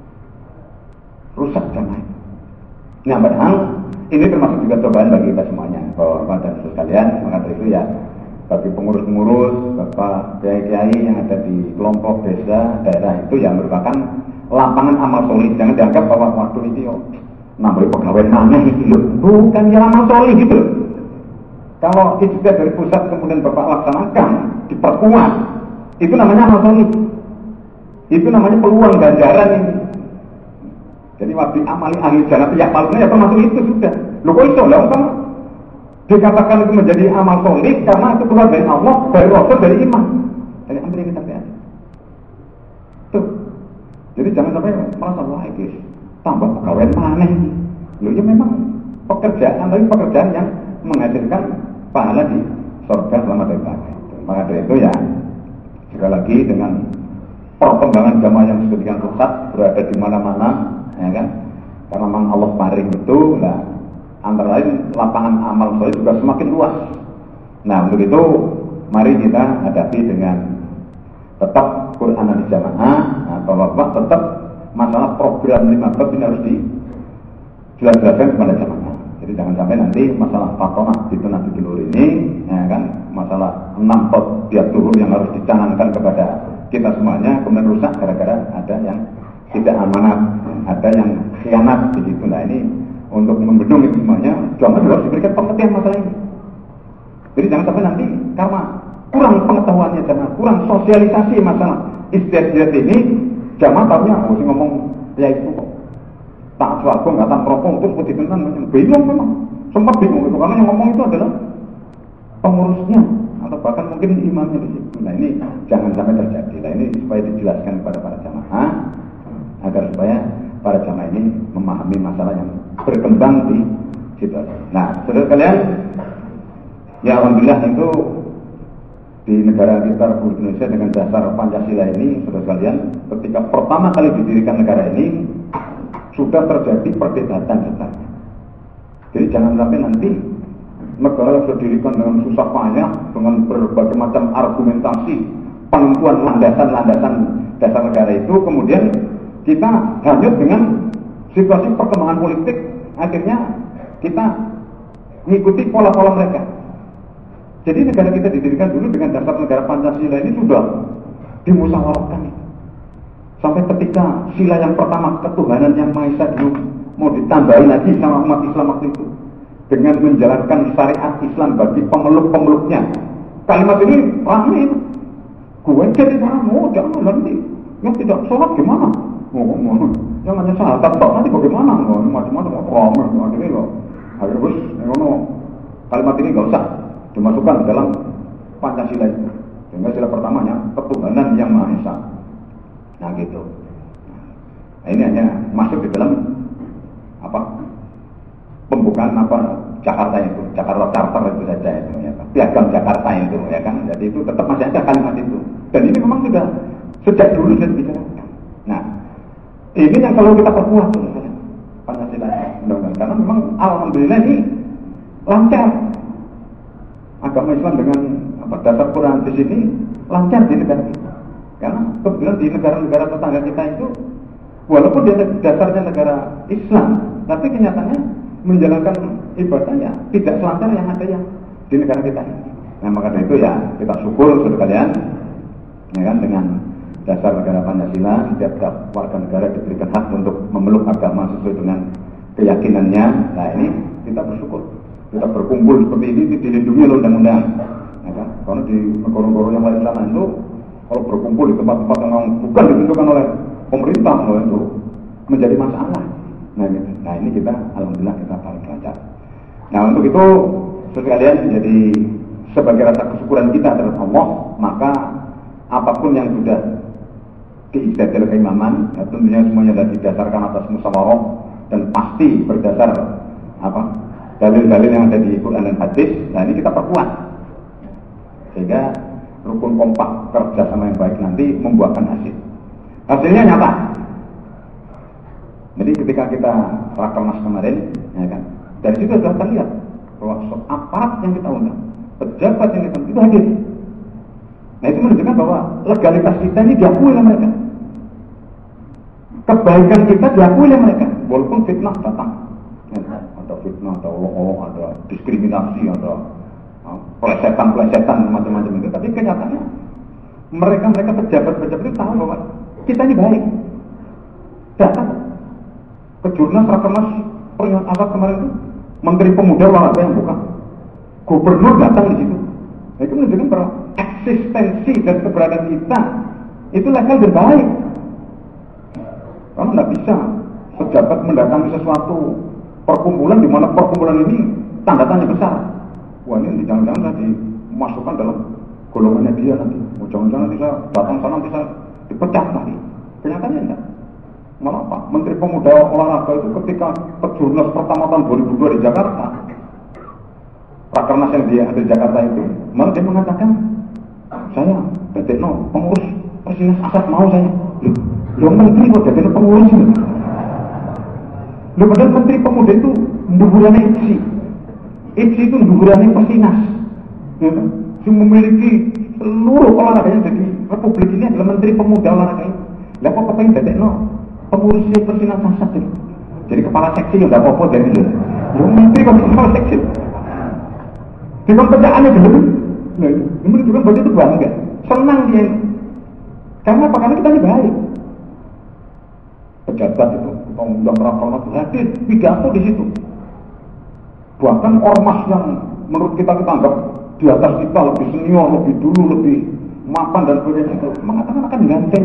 Rusak jamaah. Nah, padahal ini termasuk juga cobaan bagi kita semuanya, Bapak dan Saudara sekalian. Maka itu ya bagi pengurus-pengurus, Bapak kiai-kiai yang ada di kelompok desa daerah itu yang merupakan lapangan amal solih. Jangan dianggap bahwa waktu ini nambah pegawai aneh gitu loh. Bukan ya amal solih gitu loh. Kalau itu juga dari pusat kemudian Bapak laksanakan, diperkuat, itu namanya amal solih. Itu namanya peluang ganjaran ini. Jadi waktu amali ahli jannah ya palsunya ya termasuk itu sudah. Loh kok iso lah kan? Dikatakan itu menjadi amal solih karena itu keluar dari Allah, dari Rasul, dari iman. Dari ambil kita lihat. Tuh. Jadi jangan sampai merasa wah guys, tambah pegawai mana ini? Loh ya memang pekerjaan, tapi pekerjaan yang menghasilkan pahala di surga selama dari belakang. Maka dari itu ya sekali lagi dengan perkembangan jamaah yang sedemikian pesat berada di mana-mana, ya kan? Karena memang Allah paring itu, nah antara lain lapangan amal soleh juga semakin luas. Nah untuk itu mari kita hadapi dengan tetap Quran di jamaah. Nah, Bapak tetap masalah program 5 bab ini harus dijelaskan kepada jamaah. Jadi jangan sampai nanti masalah patonah di tengah di dulur ini, ya kan, masalah 6 bab biar turun yang harus dicanangkan kepada kita semuanya kemudian rusak gara-gara ada yang tidak amanat, ada yang khianat di situ. Nah ini untuk membendung itu semuanya, jamaah harus diberikan pengertian masalah ini. Jadi jangan sampai nanti karena kurang pengetahuannya jamaah, kurang sosialisasi masalah istiadat ini, jamaah tahunya mesti ngomong ya itu kok tak suatu nggak tak rokok terus putih tenan, bingung memang, sempat bingung itu karena yang ngomong itu adalah pengurusnya atau bahkan mungkin imamnya di situ. Nah ini jangan sampai terjadi. Nah ini supaya dijelaskan kepada para jamaah agar supaya para jamaah ini memahami masalah yang berkembang di situasi. Nah, saudara kalian, ya alhamdulillah itu di negara kita Republik Indonesia dengan dasar Pancasila ini, saudara kalian, ketika pertama kali didirikan negara ini sudah terjadi perdebatan sebenarnya. Jadi jangan sampai nanti negara yang didirikan dengan susah payah, dengan berbagai macam argumentasi, penentuan landasan-landasan dasar negara itu, kemudian kita hanyut dengan situasi perkembangan politik, akhirnya kita mengikuti pola-pola mereka. Jadi negara kita didirikan dulu dengan dasar negara Pancasila ini sudah dimusyawarahkan. Sampai ketika sila yang pertama ketuhanan yang Maha Esa dulu mau ditambahi lagi sama umat Islam waktu itu dengan menjalankan syariat Islam bagi pemeluk-pemeluknya. Kalimat ini ramai. Gue jadi kamu jangan nanti yang tidak sholat gimana? Yang hanya sahabat tok nanti bagaimana? Macam-macam ramai akhirnya loh. Akhirnya bos, kalimat ini nggak usah dimasukkan dalam Pancasila itu. Sehingga sila pertamanya ketuhanan yang Maha Esa. Nah gitu. Nah, ini hanya masuk di dalam apa pembukaan apa Jakarta itu, Jakarta Charter itu saja itu, ya kan? Piagam Jakarta itu, ya kan. Jadi itu tetap masih ada kalimat itu. Dan ini memang sudah sejak dulu sudah dibicarakan. Nah, ini yang kalau kita perkuat Pancasila, karena memang alhamdulillah ini lancar. Agama Islam dengan apa dasar Quran di sini lancar di negara kita. Karena kebetulan di negara-negara tetangga kita itu Walaupun dia dasarnya negara Islam, tapi kenyataannya menjalankan ibadahnya tidak selancar yang ada yang di negara kita ini. Nah, maka dari itu ya kita syukur saudara kalian, ya kan, dengan dasar negara Pancasila, setiap warga negara diberikan hak untuk memeluk agama sesuai dengan keyakinannya. Nah, ini kita bersyukur. Kita berkumpul seperti ini dilindungi oleh undang-undang. Ya kan? Karena di negara-negara yang lain sana itu kalau berkumpul di tempat-tempat yang bukan ditentukan oleh pemerintah, itu menjadi masalah. Nah, gitu. Nah, ini kita alhamdulillah kita paling lancar. Nah, untuk itu sekalian jadi sebagai rasa kesyukuran kita terhadap Allah, maka apapun yang sudah diistiadat keimaman, ya, tentunya semuanya sudah didasarkan atas musyawarah dan pasti berdasar dalil-dalil yang ada di Quran dan hadis. Nah, ini kita perkuat sehingga rukun kompak kerjasama yang baik nanti membuahkan hasil. Hasilnya nyata. Jadi ketika kita rakernas kemarin, ya kan, dari situ sudah terlihat bahwa aparat yang kita undang, pejabat yang kita undang itu hadir. Nah, itu menunjukkan bahwa legalitas kita ini diakui oleh mereka, kebaikan kita diakui oleh mereka, walaupun fitnah datang, ya, ada fitnah, ada diskriminasi, ada pelesetan macam-macam itu, tapi kenyataannya mereka pejabat-pejabat itu tahu bahwa kita ini baik. Datang ke jurnas rakernas pernyataan kemarin itu Menteri Pemuda Olahraga yang bukan gubernur datang di situ. Nah, itu menunjukkan bahwa eksistensi dan keberadaan kita itu legal dan baik. Karena tidak bisa pejabat mendatangi sesuatu perkumpulan di mana perkumpulan ini tanda tanya besar. Wah, ini jangan-jangan nanti dimasukkan dalam golongannya dia nanti. Jangan-jangan nanti saya datang sana nanti saya dipecat nanti. Kenyataannya enggak. Malah Pak Menteri Pemuda Olahraga itu ketika kejurnas pertama tahun 2002 di Jakarta, rakernas yang dia ada di Jakarta itu, malah dia mengatakan, saya dadekno pengurus Persinas Asat mau saya. Loh, menteri kok dadekno pengurus ini? Loh, padahal Menteri Pemuda itu nduburannya ITSI itu nduburannya Persinas, ya kan? Yang memiliki seluruh olahraganya jadi Republik ini adalah Menteri Pemuda Olahraga ini. Lah kok kepengen dadekno pengurus Persinas Asat itu? Jadi kepala seksi yang tidak apa-apa dari itu. Loh, menteri kok kepala seksi? Dengan kerjaannya dulu. Nah, ini menunjukkan bahwa itu bangga, senang dia. Karena apa? Karena kita ini baik. Pejabat itu, kita undang rakyat hadir, pidato di situ. Bahkan ormas yang menurut kita anggap di atas kita lebih senior, lebih dulu, lebih mapan dan sebagainya itu mengatakan akan ganteng.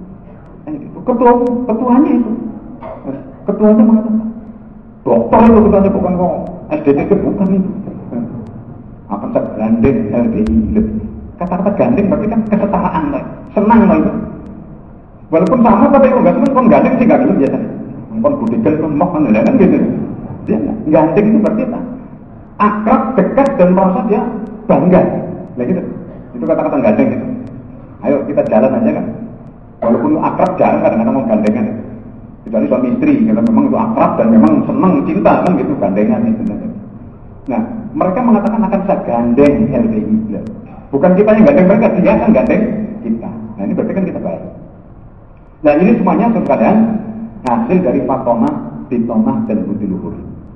Ketuanya itu, ketuanya mengatakan, dokter itu ketuanya bukan kok SDT bukan itu. Akan saya gandeng LDI. Kata-kata gandeng berarti kan kesetaraan lah, senang lah itu. Walaupun sama tapi kalau nggak senang, kon gandeng sih nggak gitu biasanya. Kon budikan kon mau kan gitu. Dia gandeng itu berarti tak akrab, dekat dan merasa dia bangga. Nah gitu. Itu kata-kata gandeng gitu. Ayo kita jalan aja kan. Walaupun akrab jarang kadang-kadang mau gandengan itu. Kecuali suami istri, karena memang itu akrab dan memang senang cinta kan gitu gandengan itu. Nah, mereka mengatakan akan saya gandeng LDI. Bukan kita yang gandeng mereka, dia kan gandeng kita. Nah, ini berarti kan kita baik. Nah, ini semuanya sekalian hasil dari fatonah, titonah, dan budi luhur.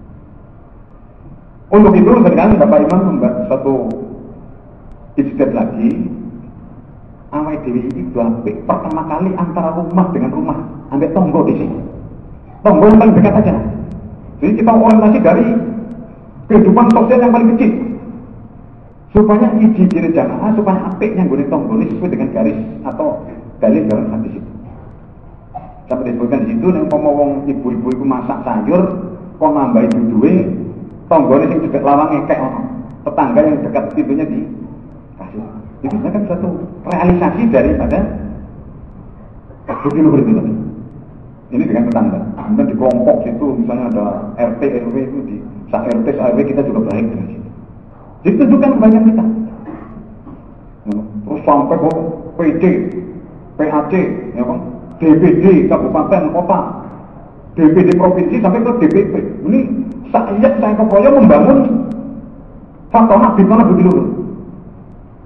Untuk itu sekarang Bapak Imam membuat satu ijtihad lagi. Awal dewi itu apik. Pertama kali antara rumah dengan rumah, ambil tonggo di sini. Tonggo yang paling dekat aja. Jadi kita orientasi dari kehidupan sosial yang paling kecil. Supaya iji diri jamaah, supaya apik yang gue tonggo ini sesuai dengan garis atau dalil dalam hadis itu. Sampai disebutkan di situ, yang ngomong ibu-ibu itu masak sayur, kok nambahin duwe, tonggo ini yang juga lawang ngekek tetangga yang dekat pintunya dikasih. Itu kan satu realisasi daripada budi luhur itu tadi. Ini dengan tetangga. Kemudian di kelompok situ misalnya ada RT RW itu di RT RW kita juga baik dengan situ. Jadi tunjukkan kebaikan kita. Terus sampai ke PD, PAC, ya kan, DPD kabupaten kota, DPD provinsi sampai ke DPP. Ini saya kepoyo membangun fatonah bitonah budi luhur.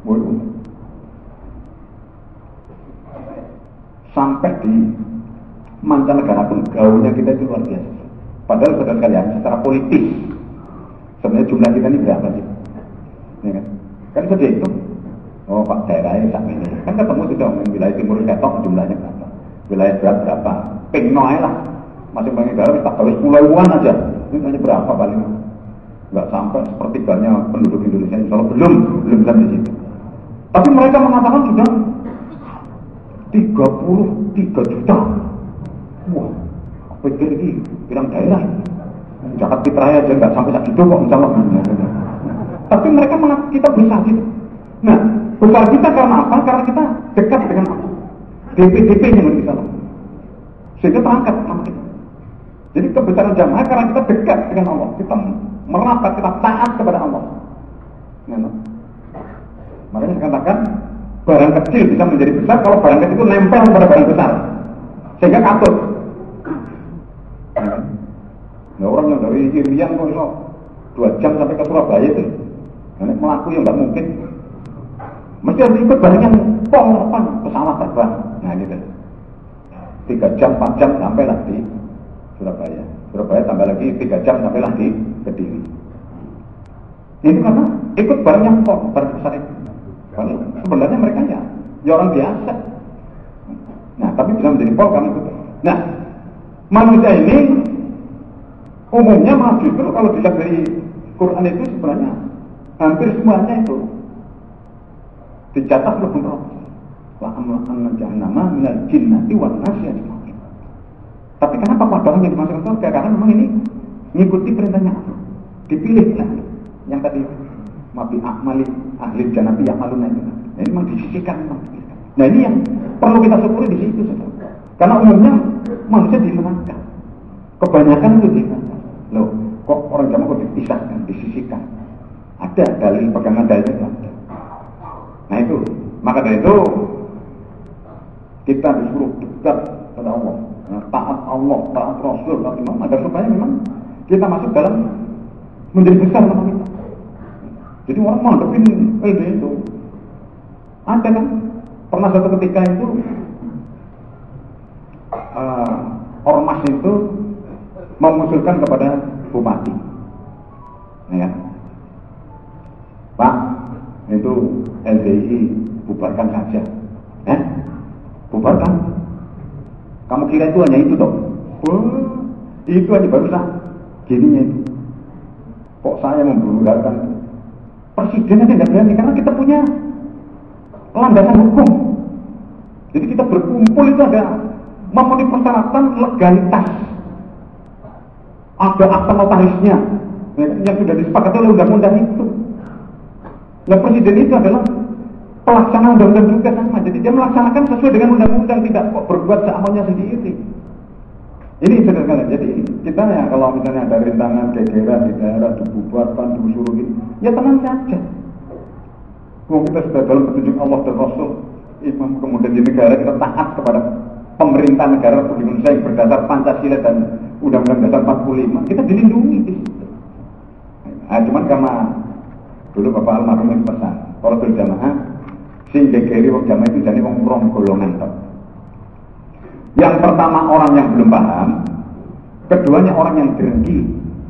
Sampai di mancanegara pun gaulnya kita itu luar biasa. Padahal saudara sekalian, secara politis sebenarnya jumlah kita ini berapa sih? Ya kan? Kan saja itu. Oh Pak daerahnya sak ini. Kan ketemu sudah wilayah timur ketok jumlahnya berapa? Wilayah barat berapa? Ping noe lah. Masing-masing daerah kita harus puluhan aja. Ini hanya berapa paling? Enggak sampai sepertiganya penduduk Indonesia. Kalau belum sampai di situ. Tapi mereka mengatakan sudah 33 juta. Wah, pikir ini bilang daerah. Jakarta Fitraya aja nggak sampai segitu kok, insya Allah. Tapi mereka kita besar gitu. Nah, besar kita karena apa? Karena kita dekat dengan Allah. DP-nya menurut kita. Sehingga terangkat nama kita. Jadi kebesaran jamaah karena kita dekat dengan Allah. Kita merapat, kita taat kepada Allah. Nah, makanya saya katakan barang kecil bisa menjadi besar kalau barang kecil itu nempel pada barang besar. Sehingga katut. Nah, orang yang dari Irian kok iso 2 jam sampai ke Surabaya itu. Nah, melaku yang nggak mungkin. Mesti harus ikut barang yang pesawat terbang. Nah gitu. 3 jam, 4 jam sampailah di Surabaya. Surabaya tambah lagi 3 jam sampailah di Kediri. Itu karena ikut barang yang barang besar itu. Sebenarnya mereka ya orang biasa. Nah, tapi bisa menjadi pol karena itu. Nah, manusia ini umumnya malah justru kalau dilihat dari Quran itu sebenarnya hampir semuanya itu dicatat oleh Allah. Wa amla'anna jahannama minal jinnati wan nasi ajma'in. Tapi kenapa pada orang yang dimasukkan surga? Karena memang ini mengikuti perintahnya Allah. Dipilihlah yang tadi mabi akmali ahli jannati ya'maluna itu. Nah, ini memang disisihkan. Nah, ini yang perlu kita syukuri di situ, saudara. Karena umumnya manusia dimenangkan. Kebanyakan itu dimenangkan. Loh, kok orang jamaah kok dipisahkan, disisihkan? Ada dalil pegangan dalilnya ada. Nah itu, maka dari itu kita disuruh dekat kepada Allah, taat Allah, taat Rasul, taat Imam, agar supaya memang kita masuk dalam menjadi besar nama kita. Jadi orang menghadapin LD itu, ada kan? Pernah suatu ketika itu ormas itu mengusulkan kepada bupati, ya, Pak, itu LDI bubarkan saja, bubarkan. Kamu kira itu hanya itu toh? Itu aja baru sah. Gininya itu. Kok saya membubarkan? Presiden aja tidak berani karena kita punya landasan hukum. Jadi kita berkumpul itu ada memenuhi persyaratan legalitas. Ada akta notarisnya yang sudah disepakati oleh undang-undang itu. Nah, presiden itu adalah pelaksana undang-undang juga sama. Jadi dia melaksanakan sesuai dengan undang-undang, tidak kok berbuat seamanya sendiri. Ini sebenarnya. Jadi kita ya kalau misalnya ada rintangan gegeran di daerah, dibubarkan, disuruh gitu, ya tenang saja. Kalau kita sudah dalam petunjuk Allah dan Rasul, Imam, kemudian di negara kita taat kepada pemerintah negara Republik Indonesia yang berdasar Pancasila dan Undang-Undang Dasar 45, kita dilindungi di situ. Nah, cuman karena dulu Bapak almarhum itu pesan, kalau berjamaah, sing gegeri wong jamaah itu jadi wong rong golongan toh. Yang pertama orang yang belum paham, keduanya orang yang dengki.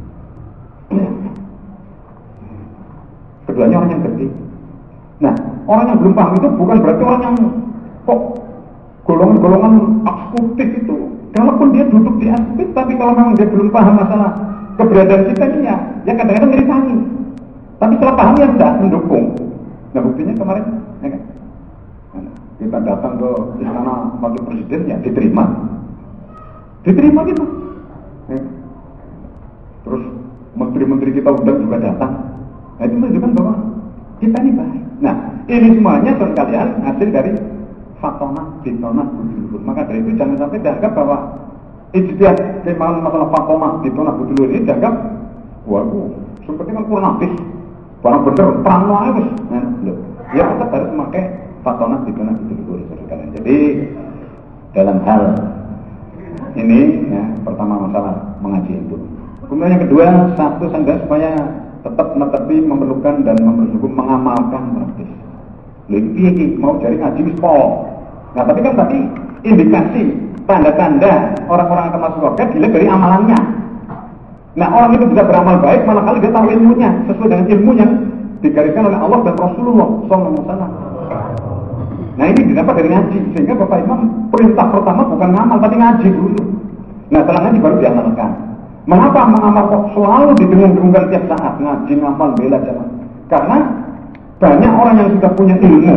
Keduanya orang yang dengki. Nah, orang yang belum paham itu bukan berarti orang yang kok golongan-golongan eksekutif itu. Kalaupun dia duduk di eksekutif, tapi kalau memang dia belum paham masalah keberadaan kita ini ya kadang-kadang ngeritangi. Tapi setelah paham ya tidak mendukung. Nah, buktinya kemarin, ya kan? Kita datang ke istana wakil presiden ya diterima gitu. Ya. Terus menteri-menteri kita undang juga datang. Nah, itu menunjukkan bahwa kita ini baik. Nah, ini semuanya sekalian hasil dari fatona, ditona, budulur. Maka dari itu jangan sampai dianggap bahwa ijtihad keimanan masalah fatona, ditona, budulur ini dianggap waduh, seperti kan kurang habis. Barang bener, terang aja wis. Nah, ya kita harus memakai fatona, ditona, budulur sekalian. Jadi dalam hal ini ya, pertama masalah mengaji itu. Kemudian yang kedua, satu sangga supaya tetap menepi, memerlukan dan mempersyukur mengamalkan praktis. Lagi mau cari ngaji wis pol. Nah, tapi kan tadi indikasi, tanda-tanda orang-orang akan masuk surga dilihat dari amalannya. Nah, orang itu bisa beramal baik manakala dia tahu ilmunya sesuai dengan ilmu yang digariskan oleh Allah dan Rasulullah SAW. Nah, ini didapat dari ngaji, sehingga Bapak Imam perintah pertama bukan ngamal tapi ngaji dulu. Nah, setelah ngaji baru diamalkan. Mengapa mengamal kok selalu didengung-dengungkan tiap saat ngaji, ngamal, bela jamaah? Karena banyak orang yang sudah punya ilmu,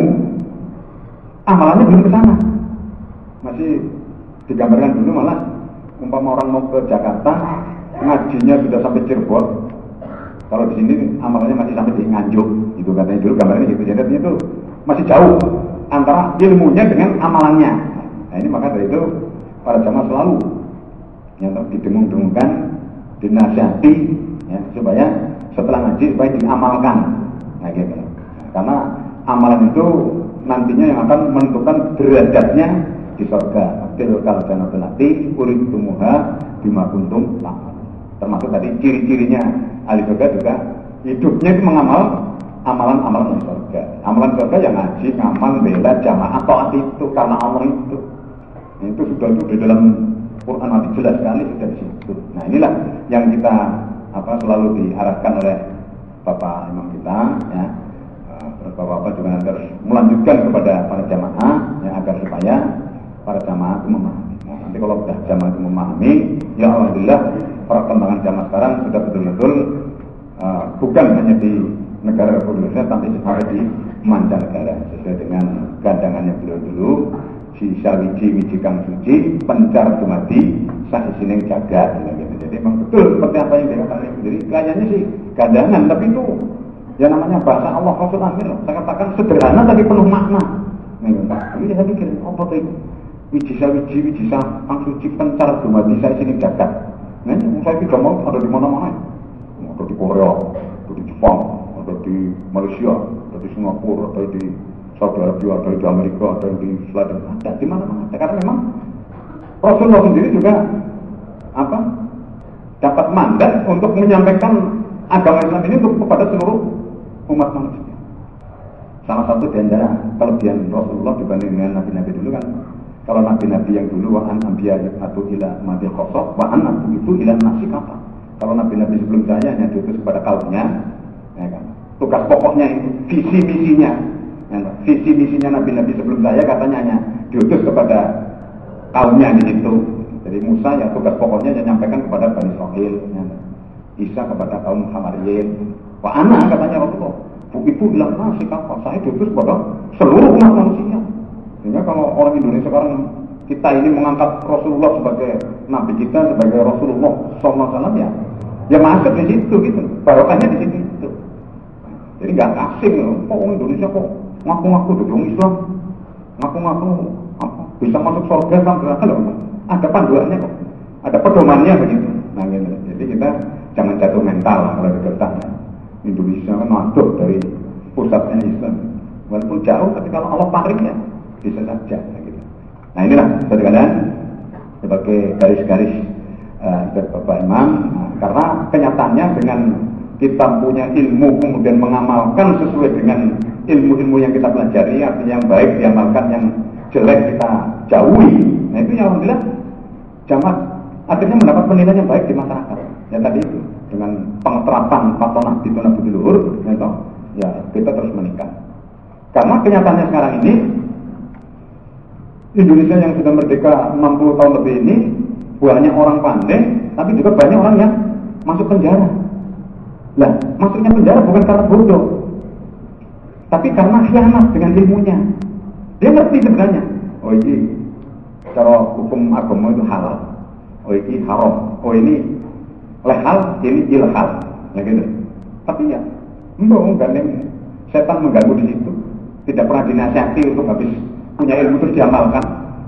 amalannya belum ke sana. Masih digambarkan dulu malah umpama orang mau ke Jakarta, ngajinya sudah sampai Cirebon. Kalau di sini amalannya masih sampai di Nganjuk, itu katanya dulu gambarnya gitu. Jadi itu masih jauh antara ilmunya dengan amalannya. Nah, ini maka dari itu para jamaah selalu yang didengung-dengungkan, dinasihati, ya, supaya setelah ngaji supaya diamalkan. Nah, gitu. Nah, karena amalan itu nantinya yang akan menentukan derajatnya di surga. Tilkal jannatul lati uridtumuha bima kuntum ta'malun. Termasuk tadi ciri-cirinya ahli surga juga hidupnya itu mengamal amalan-amalan di surga. Amalan surga yang ngaji, ngamal, bela, jamaah, taat itu karena Allah itu. Itu sudah itu di dalam Quran nanti jelas sekali sudah di situ. Nah, inilah yang kita selalu diarahkan oleh Bapak Imam kita, ya. Bapak-bapak juga harus melanjutkan kepada para jamaah, ya, agar supaya para jamaah itu memahami. Nah, nanti kalau sudah jamaah itu memahami, ya alhamdulillah perkembangan jamaah sekarang sudah betul-betul bukan hanya di negara Republik Indonesia, tapi sampai di mancanegara sesuai dengan gandangannya beliau dulu. Sisa wiji kang suci, pencar dumadi, saisining jagat. Gitu. Jadi memang betul seperti apa yang dikatakan sendiri. Kayaknya sih gandangan, tapi itu ya namanya bahasa Allah Rasul Amir. Saya katakan sederhana tapi penuh makna. Ini saya pikir, apa itu? Wiji kang suci, pencar dumadi, saisining jagat. Nah, ini saya tidak mau ada di mana-mana. Ada di Korea, ada di Jepang, ada di Malaysia, ada di Singapura, ada di Saudi Arabia, ada di Amerika, ada di Selatan, ada di mana-mana. Karena memang Rasulullah sendiri juga dapat mandat untuk menyampaikan agama Islam ini untuk kepada seluruh umat manusia. Salah satu di antara kelebihan Rasulullah dibanding dengan nabi-nabi dulu kan, kalau nabi-nabi yang dulu wa'an anbiya atau ila mati khosok, wa'an aku itu ila nasi kata. Kalau nabi-nabi sebelum saya hanya diutus kepada kaumnya, ya kan? Tugas pokoknya itu visi misinya. Visi misinya nabi-nabi sebelum saya katanya hanya diutus kepada kaumnya di situ. Jadi Musa ya tugas pokoknya yang menyampaikan kepada Bani Israil, ya. Isa kepada kaum Hamariyin. Wa ana katanya Rasulullah, begitu bilang masih apa? Saya diutus kepada seluruh umat manusia. Sehingga kalau orang Indonesia sekarang kita ini mengangkat Rasulullah sebagai nabi kita, sebagai Rasulullah SAW, ya masuk di situ gitu. Barokahnya di situ. Jadi nggak asing loh. Kok orang Indonesia kok ngaku-ngaku jadi orang Islam, ngaku-ngaku bisa masuk surga kan loh. Ada panduannya kok, ada pedomannya begitu. Nah, gitu. Jadi kita jangan jatuh mental lah kalau dikatakan Indonesia kan masuk dari pusatnya Islam, walaupun jauh, tapi kalau Allah paring ya bisa saja. Gitu. Nah, inilah sekalian sebagai garis-garis Bapak Imam, karena kenyataannya dengan kita punya ilmu kemudian mengamalkan sesuai dengan ilmu-ilmu yang kita pelajari, artinya yang baik diamalkan, yang jelek kita jauhi. Nah, itu ya alhamdulillah jamaah akhirnya mendapat penilaian yang baik di masyarakat. Ya tadi itu dengan pengeterapan patonah di tunah budi luhur, ya kita terus meningkat. Karena kenyataannya sekarang ini Indonesia yang sudah merdeka 60 tahun lebih ini banyak orang pandai, tapi juga banyak orang yang masuk penjara. Lah, masuknya penjara bukan karena bodoh, tapi karena khianat dengan ilmunya. Dia ngerti sebenarnya, oh ini cara hukum agama itu halal, oh ini haram, oh ini lehal, ini ilhal, ya gitu. Tapi ya, menggandeng setan mengganggu di situ, tidak pernah dinasihati untuk habis punya ilmu terus diamalkan.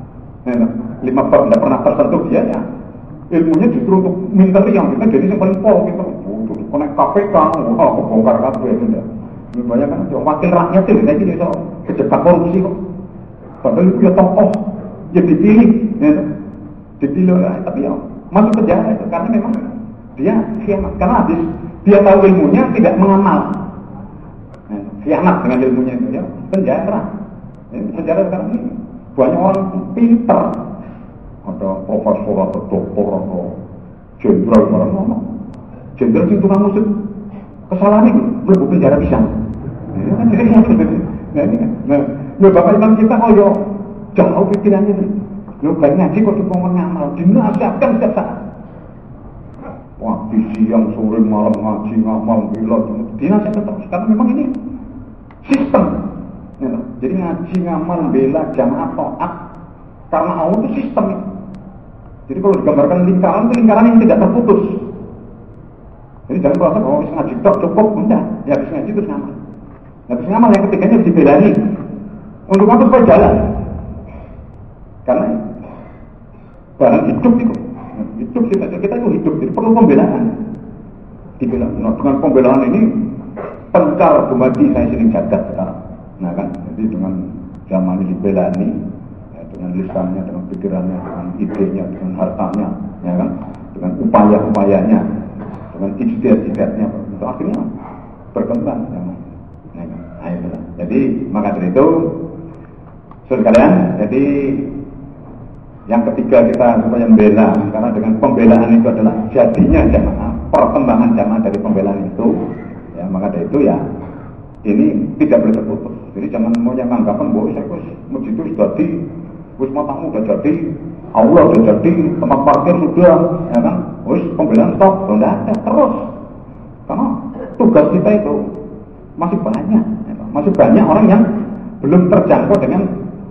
5 bab tidak pernah tersentuh dia ya. Ilmunya justru untuk minteri yang kita jadi yang paling pol gitu. Konek KPK, kebongkar kabeh itu ndak. Ini banyak kan wakil rakyat itu jadi iso kejebak korupsi kok. Padahal itu ya tokoh, ya dipilih, ya. Dipilih tapi ya masuk penjara itu karena memang dia khianat. Karena habis dia tahu ilmunya tidak mengamal. Khianat dengan ilmunya itu ya penjara. Penjara sekarang ini banyak orang pinter, ada profesor atau doktor atau jenderal orang-orang. Jenderal sing tukang musik kesalahan itu mlebu penjara bisa. Ya kan jadi nah ini kan. Nah, Bapak Imam kita yo jauh pikirannya nih. Yo gak ngaji kok dikongkon ngamal, dinasihatkan setiap saat. Pagi, siang, sore, malam ngaji, ngamal, bila, dinasihatkan terus. Karena memang ini sistem. Ya, jadi ngaji, ngamal, bela, jamaah, taat. Karena Allah itu sistem itu. Jadi kalau digambarkan lingkaran itu lingkaran yang tidak terputus. Jadi jangan merasa bahwa bisa ngaji tok cukup, enggak. Ya habis ngaji terus ngamal. Habis ngamal yang ketiganya harus dibelani. Untuk apa supaya jalan? Karena barang hidup itu. Hidup kita itu hidup, jadi perlu pembelaan. Dibelah. Nah, dengan pembelaan ini pencar dumadi saya sering jagat sekarang. Nah kan, jadi dengan zaman ini dibelani, ya, dengan lisannya, dengan pikirannya, dengan idenya, dengan hartanya, ya kan, dengan upaya-upayanya, dengan ijtihad-ijtihadnya, untuk akhirnya berkembang. Ya, nah, itulah. Jadi maka dari itu, saudara kalian, jadi yang ketiga kita supaya membela, karena dengan pembelaan itu adalah jadinya jamaah, perkembangan jamaah dari pembelaan itu, ya maka dari itu ya ini tidak boleh terputus. Jadi jangan mau yang anggapan bahwa saya masjid itu sudah jadi, wisma tamu sudah jadi, aula sudah jadi, tempat parkir sudah, ya kan, pembelaan stop, sudah ada terus. Karena tugas kita itu masih banyak, ya, masih banyak orang yang belum terjangkau dengan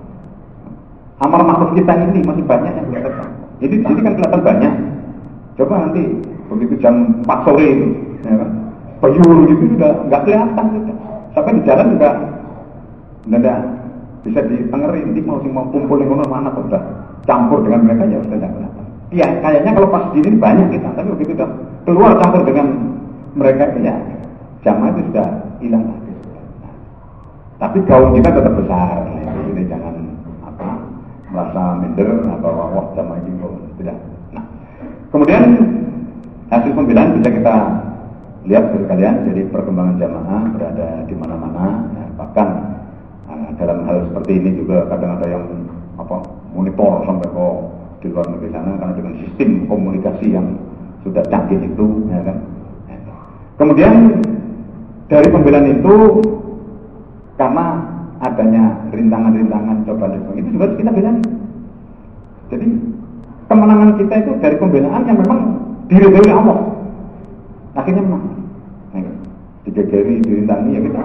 amar ma'ruf kita ini, masih banyak yang belum terjangkau. Jadi di sini kan kelihatan banyak. Coba nanti begitu jam 4 sore itu, ya kan, peyur gitu sudah nggak kelihatan gitu. Sampai di jalan juga nggak bisa ditengerin, nanti mau kumpul di mana kok sudah campur dengan mereka ya sudah nggak kelihatan. Iya, kayaknya kalau pas di sini banyak kita, tapi begitu sudah keluar campur dengan mereka ya jamaah itu sudah hilang lagi. Nah, tapi gaung kita tetap besar, ya. Jadi jangan merasa minder atau wah jamaah ini tidak. Nah, kemudian hasil pembelaan bisa kita lihat sekalian, jadi perkembangan jamaah berada di mana-mana, ya, bahkan dalam hal seperti ini juga kadang ada yang monitor sampai ke di luar negeri sana karena dengan sistem komunikasi yang sudah canggih itu, ya kan. Kemudian dari pembelaan itu karena adanya rintangan-rintangan cobaan itu juga harus kita belani. Jadi kemenangan kita itu dari pembelaan yang memang diridhoi oleh Allah. Akhirnya menang. Digegeri, dirintangi ya kita.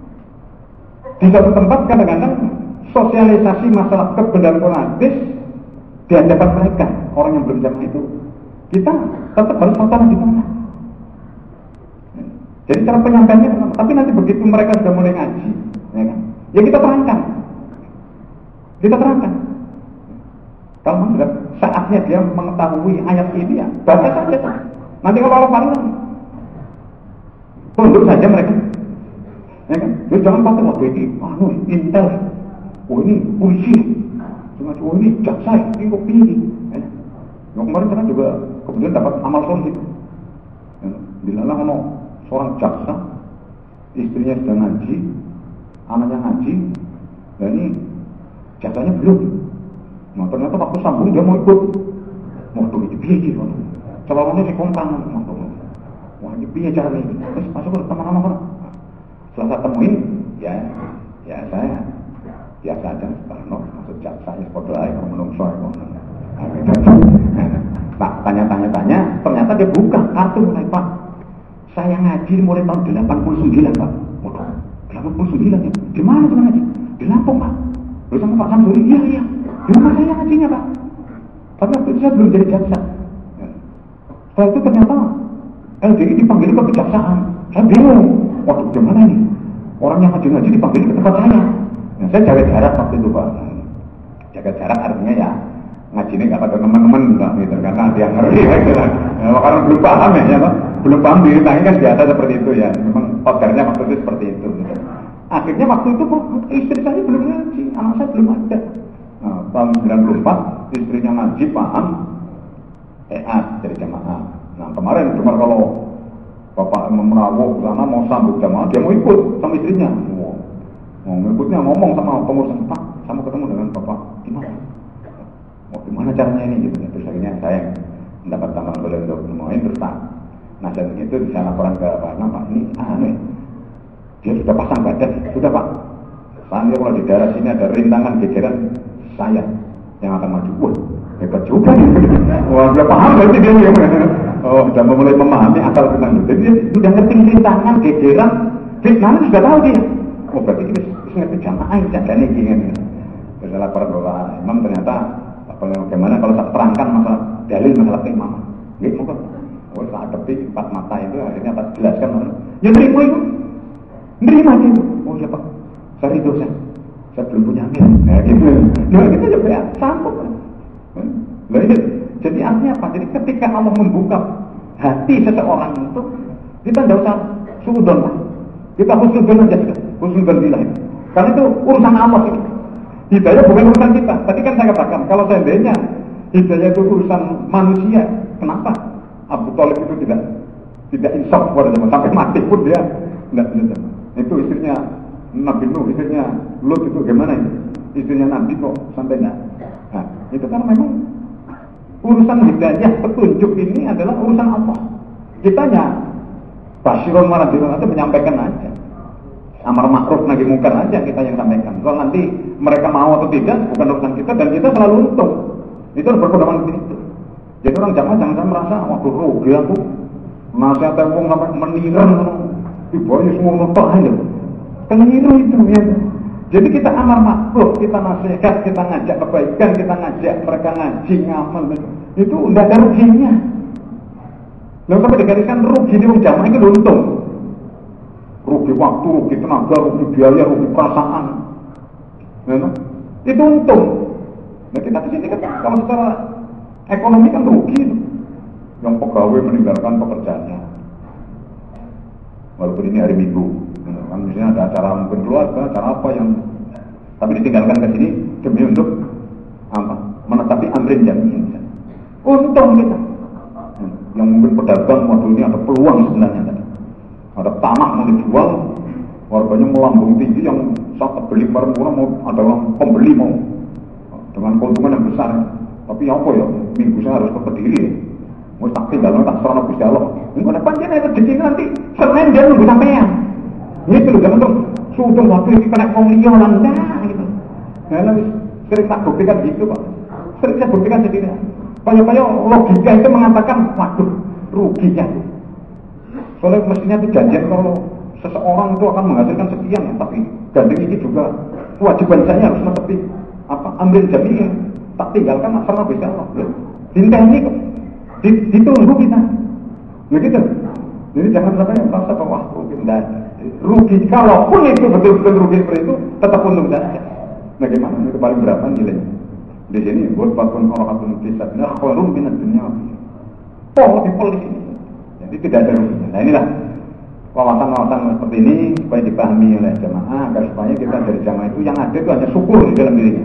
Di satu tempat kadang-kadang sosialisasi masalah kebenaran hadis di hadapan mereka, orang yang belum jamaah itu, kita tetap harus tahu di mana. Jadi cara penyampaiannya, tapi nanti begitu mereka sudah mulai ngaji, ya kan? Ya kita terangkan. Kalau sudah saatnya dia mengetahui ayat ini ya, baca saja. Nanti kalau Allah paling tunduk saja mereka. Ya kan? Jadi jangan pakai waktu ini, intel, ini polisi, ini jaksa, ini kok pilih. Yang kemarin saya juga kemudian dapat amal soleh. Dilalah ono seorang jaksa, istrinya sudah ngaji, anaknya ngaji, dan ini jaksanya belum. Nah ternyata waktu sambung dia mau ikut. Mau tuh ini pilih, calonnya si kompang. Wah ini pilih cara ini. Terus masuk ke teman-teman. Setelah saya temuin, ya saya biasa aja, karena maksud jaksanya seperti air, menungso Pak tanya, ternyata dia buka kartu mulai Pak. Saya ngaji mulai tahun 89 Pak. Waduh, 89 ya? Di mana tuh ngaji? Di Lampung Pak. Lalu sama Pak Samsuri, iya. Di rumah saya ngajinya Pak. Tapi waktu itu saya belum jadi jaksa. Setelah itu ternyata LDI dipanggil ke kejaksaan. Saya bingung. Waduh, gimana ini? Orang yang ngaji dipanggil ke tempat saya. Nah, saya jaga jarak waktu itu Pak. Jaga jarak artinya ya ngaji ini nggak pada teman-teman gitu, karena dia ngerti gitu lah. Karena belum paham ya Pak. Belum paham dirintangi kan biasa seperti itu ya. Memang pagarnya waktu itu seperti itu. Gitu. Akhirnya waktu itu Pak, istri saya belum ngaji, anak saya belum ada. Nah, tahun 94 istrinya ngaji paham, dari jamaah. Nah kemarin cuma kalau bapak merawuk ke sana mau sambut jamaah, dia mau ikut sama istrinya. Mau ikutnya ngomong sama pengurus Pak, saya mau ketemu dengan Bapak gimana? Oh, gimana caranya ini gitu. Terus akhirnya saya mendapat tambahan boleh untuk nemuin terus tak. Nah dan itu bisa laporan ke Pak Pak ini dia sudah pasang badan, sudah Pak. Soalnya kalau di daerah sini ada rintangan gegeran saya yang akan maju. Wah, hebat juga nih. Wah, udah paham berarti dia ya. Oh, sudah mulai memahami akal tenang. Jadi dia sudah ngerti rintangan gegeran fitnah sudah tahu dia. Oh, berarti ini ngerti jamaah ini gini. Terus laporan bahwa Imam ternyata bagaimana kalau saya terangkan masalah dalil masalah imam. Gitu kan. Oh, saat tepi 4 mata itu akhirnya tak jelaskan. Ya terima itu. Nerima itu. Oh, siapa? Saya itu saya belum punya amir. Nah, gitu. Nah, kita coba ya, sanggup. Nah, ini jadi artinya apa? Jadi ketika Allah membuka hati seseorang itu, kita tidak usah suudon lah. Kita husnudon aja sudah. Husnudon bilah. Karena itu urusan Allah sih. Hidayah bukan urusan kita. Tadi kan saya katakan, kalau seandainya hidayah itu urusan manusia, kenapa Abu Thalib itu tidak insaf pada zaman sampai mati pun dia tidak. Itu istrinya Nabi Nuh, istrinya Lut itu gimana itu? Istrinya Nabi kok sampai enggak? Nah, itu kan memang urusan hidayah petunjuk ini adalah urusan Allah. Kitanya Basyirun wa Nadhirun itu menyampaikan aja. Amar ma'ruf nahi mungkar aja kita yang sampaikan. Kalau nanti mereka mau atau tidak bukan urusan kita dan kita selalu untung. Itu harus berpedoman begitu. Jadi orang jamaah jangan merasa waduh rugi aku. Nasihat wong sampai meniran diboyo semua nutuk aja. Keliru itu ya. Jadi kita amar ma'ruf, kita nasihat, kita ngajak kebaikan, kita ngajak mereka ngaji, ngamal. Itu enggak ada ruginya. Lalu sampai digariskan rugi di wong jamaah itu untung. Rugi waktu, rugi tenaga, rugi biaya, rugi perasaan. Nah, itu untung. Nah kita di sini kan kalau secara ekonomi kan rugi. Yang pegawai meninggalkan pekerjaannya. Walaupun ini hari Minggu, kan misalnya ada acara mungkin keluarga, acara apa yang tapi ditinggalkan ke sini demi untuk apa? Menetapi amrin jami'in. Untung kita. Yang mungkin pedagang waktu ini ada peluang sebenarnya tadi. Ada tanah mau dijual, warganya melambung tinggi yang saat beli barang murah mau ada orang pembeli mau dengan keuntungan yang besar. Tapi apa ya? Minggu saya harus ke Kediri. Mau tak tinggal tak serana Gusti Allah. Minggu depan dia rezeki nanti Senin dia nunggu sampean. Itu loh jangan terus sudung waktu ini kena komlio nanda gitu. Nah, sering tak buktikan gitu Pak. Sering saya buktikan sendiri. Banyak-banyak logika itu mengatakan waduh ruginya. Soalnya mestinya itu janjian kalau seseorang itu akan menghasilkan sekian, tapi gandeng ini juga kewajiban saya harus menepi apa ambil jami'in tak tinggalkan asal bisa Allah. Cinta ini kok ditunggu kita. Begitu. Jadi jangan sampai merasa bahwa rugi enggak. Rugi kalaupun itu betul-betul rugi seperti itu tetap untung saja. Nah gimana? Itu paling berapa nilainya? Di sini buat bakun orang bisa nah kalau minat dunia. Di polisi. Jadi tidak ada ruginya. Nah inilah wawasan-wawasan seperti ini supaya dipahami oleh jamaah agar supaya kita dari jamaah itu yang ada itu hanya syukur di dalam dirinya.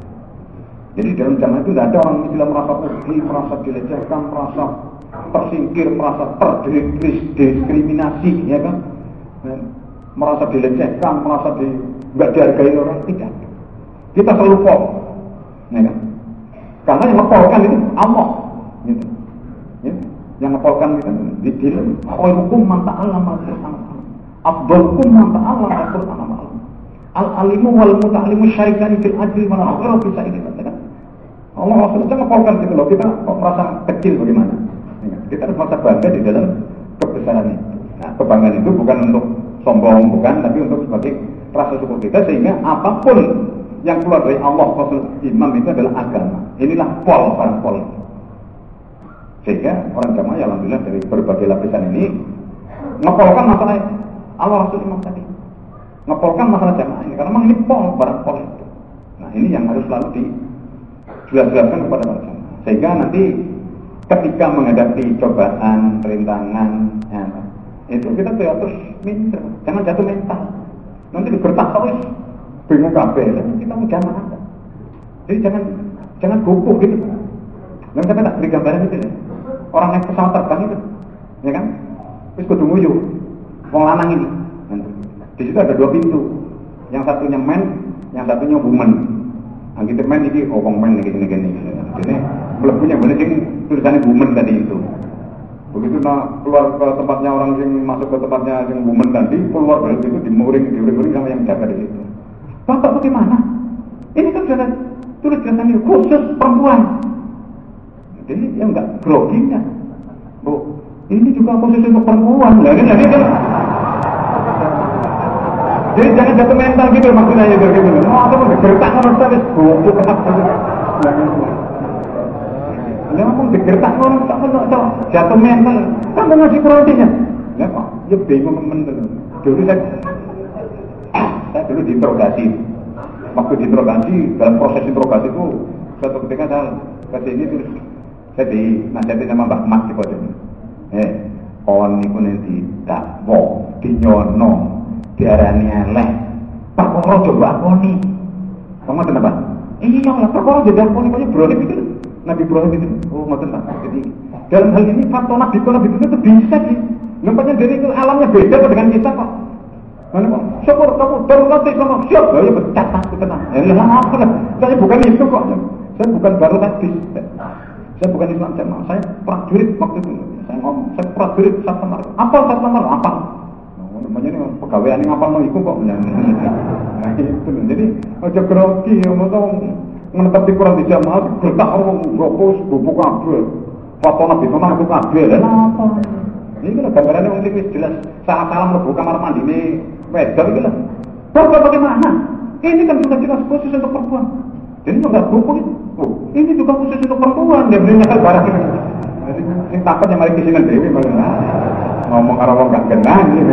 Jadi dalam jamaah itu tidak ada orang istilah merasa rugi, merasa dilecehkan, merasa tersingkir, merasa terdiskriminasi, ya kan? Merasa dilecehkan, merasa nggak dihargai orang, tidak. Kita selalu pol, ya kan? Karena yang ngepolkan itu Allah, gitu. Ya? Yang ngepolkan itu di dalam khairukum man ta'allama al-Qur'an, afdalukum man ta'allama al-Qur'an. Al-alimu wal muta'allimu syarikani fil ajri wal akhirati bisa ini, kan? Allah Rasulullah ngepolkan gitu loh, kita kok merasa kecil bagaimana? Kita harus merasa bangga di dalam kebesaran itu. Nah, kebanggaan itu bukan untuk sombong, bukan, tapi untuk sebagai rasa syukur kita sehingga apapun yang keluar dari Allah Rasul Imam itu adalah agama. Inilah barang pol. Sehingga orang jamaah alhamdulillah dari berbagai lapisan ini ngepolkan masalah Allah Rasul Imam tadi. Ngepolkan masalah jamaah ini karena memang ini barang pol itu. Nah, ini yang harus selalu dijelaskan kepada para jamaah. Sehingga nanti ketika menghadapi cobaan, rintangan, ya, itu kita terus minder, jangan jatuh mental. Nanti digertak terus, bingung kabeh, kita mau jamaah. Jadi jangan gugup gitu. Dan saya tak beri gambaran itu, ya. Orang naik pesawat terbang itu, ya kan? Terus kudu nguyu, wong lanang ini. Di situ ada 2 pintu, yang satunya men, yang satunya woman. Anggite men iki wong men iki ngene. Dene mlebunya bener sing tulisannya woman tadi itu. Begitu keluar ke tempatnya orang yang masuk ke tempatnya yang woman tadi, keluar dari itu dimuring sama yang jaga di situ. Bapak bagaimana? Ini kan sudah tulis tulisannya khusus perempuan. Jadi ya enggak groginya. Bu, ini juga khusus untuk perempuan. Jadi jangan jatuh mental gitu maksudnya gitu. Mau apa mau digertak ngono terus goblok kenapa? Lah ngomong digertak ngono tak ono jatuh mental. Kamu ngasih proteinnya. Ya Pak, ya bingung teman-teman. Dulu saya dulu diinterogasi. Waktu diinterogasi, dalam proses interogasi itu suatu ketika saya ke sini terus saya dinasihati sama Mbak Mas di pojok. Kon niku nek didakwa, dinyono, diarani eleh. Perkara coba akoni. Kamu ngoten apa? Iya lah, perkara coba akoni kaya brone itu. Nabi Ibrahim itu, oh ngoten ta. Jadi dalam hal ini fakta Nabi itu bisa sih. Nampaknya dari itu alamnya beda dengan kita kok. Mana kok? Syukur kamu darurat sama siap. Ya pecat aku tenang. Ya apa lah. Saya bukan itu kok. Saya bukan baru hadis. Saya bukan Islam jamaah. Saya prajurit waktu itu. Saya ngomong, saya prajurit satu nomor. Apa satu nomor? Apa? Namanya ini pegawai ini ngapal mau ikut kok. Nah itu. Jadi aja grogi ya mau menetap di Quran di jamaah gertak orang gopus bubuk kabel. Foto Nabi Muhammad aku kabel. Apa? Ini kan gambarannya mungkin jelas. Salah-salah mlebu kamar mandi ini wedok itu lah. Bapak bagaimana? Ini kan sudah jelas khusus untuk perempuan. Jadi enggak buku itu. Oh, ini juga khusus untuk perempuan. Dia belinya kan barang ini. Jadi sing takut yang mari kisinan dewi malah. Ngomong karo wong gak kenal iki.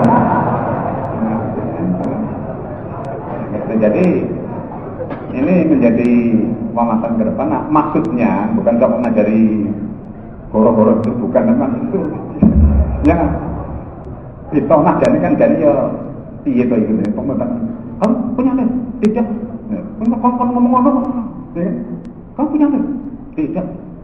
Jadi ini menjadi wawasan ke depan. Nah, maksudnya bukan cuma mengajari goro-goro itu, bukan memang itu. Ya, itu nah jadi kan jadi ya piye to iki pemotong. Kamu punya nih? Tidak. Kamu ngomong-ngomong. Kamu punya nih? Tidak.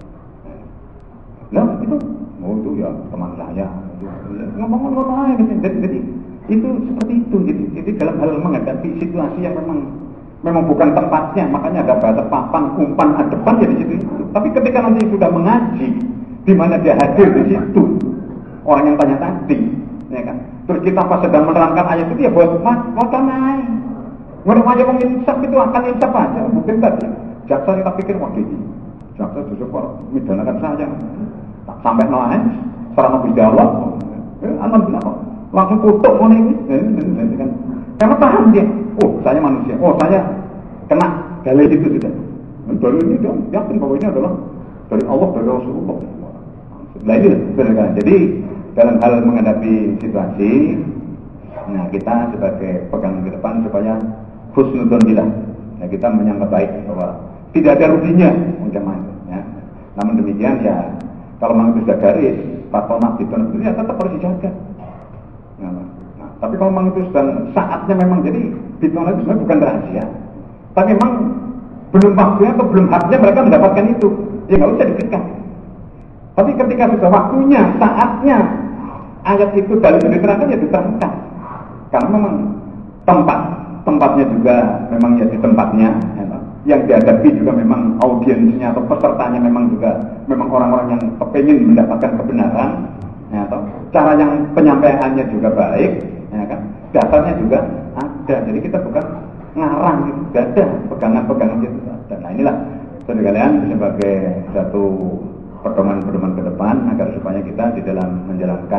Lah itu, oh itu ya teman saya. Ngomong-ngomong aja jadi itu seperti itu. Jadi dalam hal menghadapi situasi yang memang bukan tempatnya, makanya ada bahasa papan, umpan, adepan ya di situ. Tapi ketika nanti sudah mengaji, di mana dia hadir di situ, orang yang tanya tadi, ya kan? Terus kita pas sedang menerangkan ayat itu ya buat motor naik. Mereka aja insaf itu akan insaf aja, mungkin tadi. Jaksa kita pikir wah gini, jaksa justru kok midanakan saya, tak sampai naik, sarana berdialog, alhamdulillah kok langsung kutuk mau ini, kan? Karena paham dia, oh saya manusia, oh saya kena dalil itu sudah. Dalil ini dong, yakin bahwa ini adalah dari Allah, dari Rasulullah. Nah itu benar. Jadi dalam hal menghadapi situasi, nah kita sebagai pegangan ke depan supaya husnudzon billah. Nah kita menyangka baik bahwa tidak ada ruginya ucapan. Ya. Namun demikian ya kalau memang itu sudah garis, patronat itu ya tetap harus dijaga. Nah, tapi kalau memang itu sedang saatnya memang jadi fitnah itu sebenarnya bukan rahasia. Tapi memang belum waktunya atau belum haknya mereka mendapatkan itu. Ya nggak usah dikekang. Tapi ketika sudah waktunya, saatnya ayat itu dalil diterangkan ya diterangkan. Karena memang tempatnya juga memang ya di tempatnya. Yang dihadapi juga memang audiensnya atau pesertanya memang juga memang orang-orang yang kepingin mendapatkan kebenaran. Ya, atau cara yang penyampaiannya juga baik, ya kan? Dasarnya juga ada. Jadi kita bukan ngarang, tidak ada pegangan-pegangan itu. Nah inilah sekalian sebagai satu pedoman-pedoman ke depan agar supaya kita di dalam menjalankan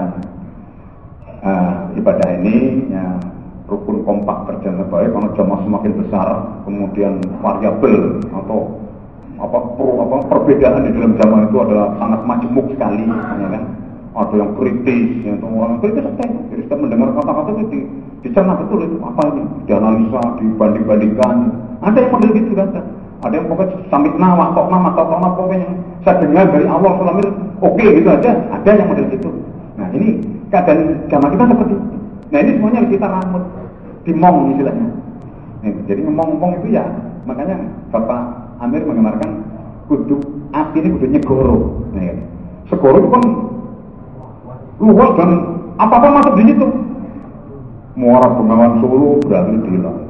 ibadah ini ya, rukun kompak berjalan baik. Kalau jamaah semakin besar, kemudian variabel atau perbedaan di dalam jamaah itu adalah sangat majemuk sekali, ya kan? Ada yang kritis, yang orang kritis apa itu? Jadi kita mendengar kata-kata itu dicerna betul itu apa ini, dianalisa, dibanding-bandingkan. Ada yang model gitu kan? Ada yang pokoknya sambil nama pokoknya saya dengar dari Allah selama ini oke gitu aja. Ada yang model gitu. Nah ini keadaan jamaah kita seperti itu. Nah ini semuanya kita rambut dimong istilahnya. Jadi ngomong-ngomong itu ya makanya Bapak Amir menggambarkan kudu hati ini kudu nyegoro. Nah, segoro itu kan luas dan apa-apa masuk di situ. Muara Bengawan Solo berarti bilang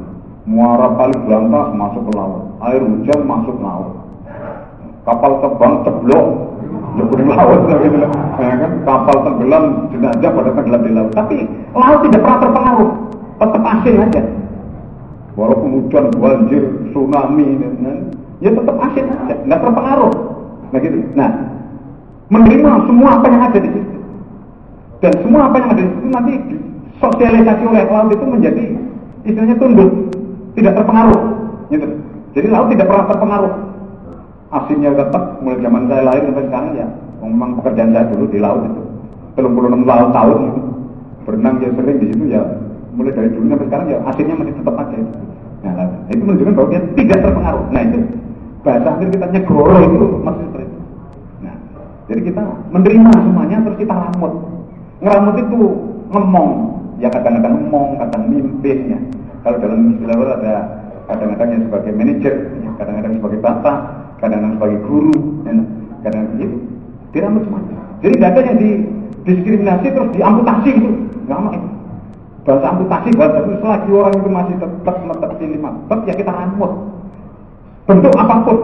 muara paling berantas masuk ke laut, air hujan masuk laut, kapal terbang ceblok lebur laut, gitu lah. Ya kan, kapal tenggelam jenazah pada tenggelam di laut. Tapi laut tidak pernah terpengaruh, tetap asin aja. Walaupun hujan, banjir, tsunami, ya tetap asin aja, nggak terpengaruh. Nah gitu. Nah, menerima semua apa yang ada di situ, dan semua apa yang ada di situ nanti sosialisasi oleh laut itu menjadi istilahnya tunduk, tidak terpengaruh. Gitu. Jadi laut tidak pernah terpengaruh. Asinnya tetap mulai zaman saya lahir sampai sekarang ya. Memang pekerjaan saya dulu di laut itu 36 tahun gitu. Berenang ya sering di situ ya. Mulai dari dulu sampai sekarang ya asinnya masih tetap aja. Nah, itu menunjukkan bahwa dia tidak terpengaruh. Nah itu bahasa akhir kita nyegoro itu maksudnya seperti itu. Nah, jadi kita menerima semuanya terus kita ramut. Ngeramut itu ngomong. Ya kadang-kadang ngomong, kadang mimpin ya. Kalau dalam istilah ada kadang-kadang yang sebagai manajer, ya, kadang-kadang sebagai bapak, kadang-kadang sebagai guru, ya, kadang-kadang gitu. Dirambut semuanya. Jadi tidak ada yang didiskriminasi terus diamputasi gitu. Nggak mau itu. Bahasa amputasi, bahasa itu selagi orang itu masih tetap sini tetap ya kita rambut. Bentuk apapun.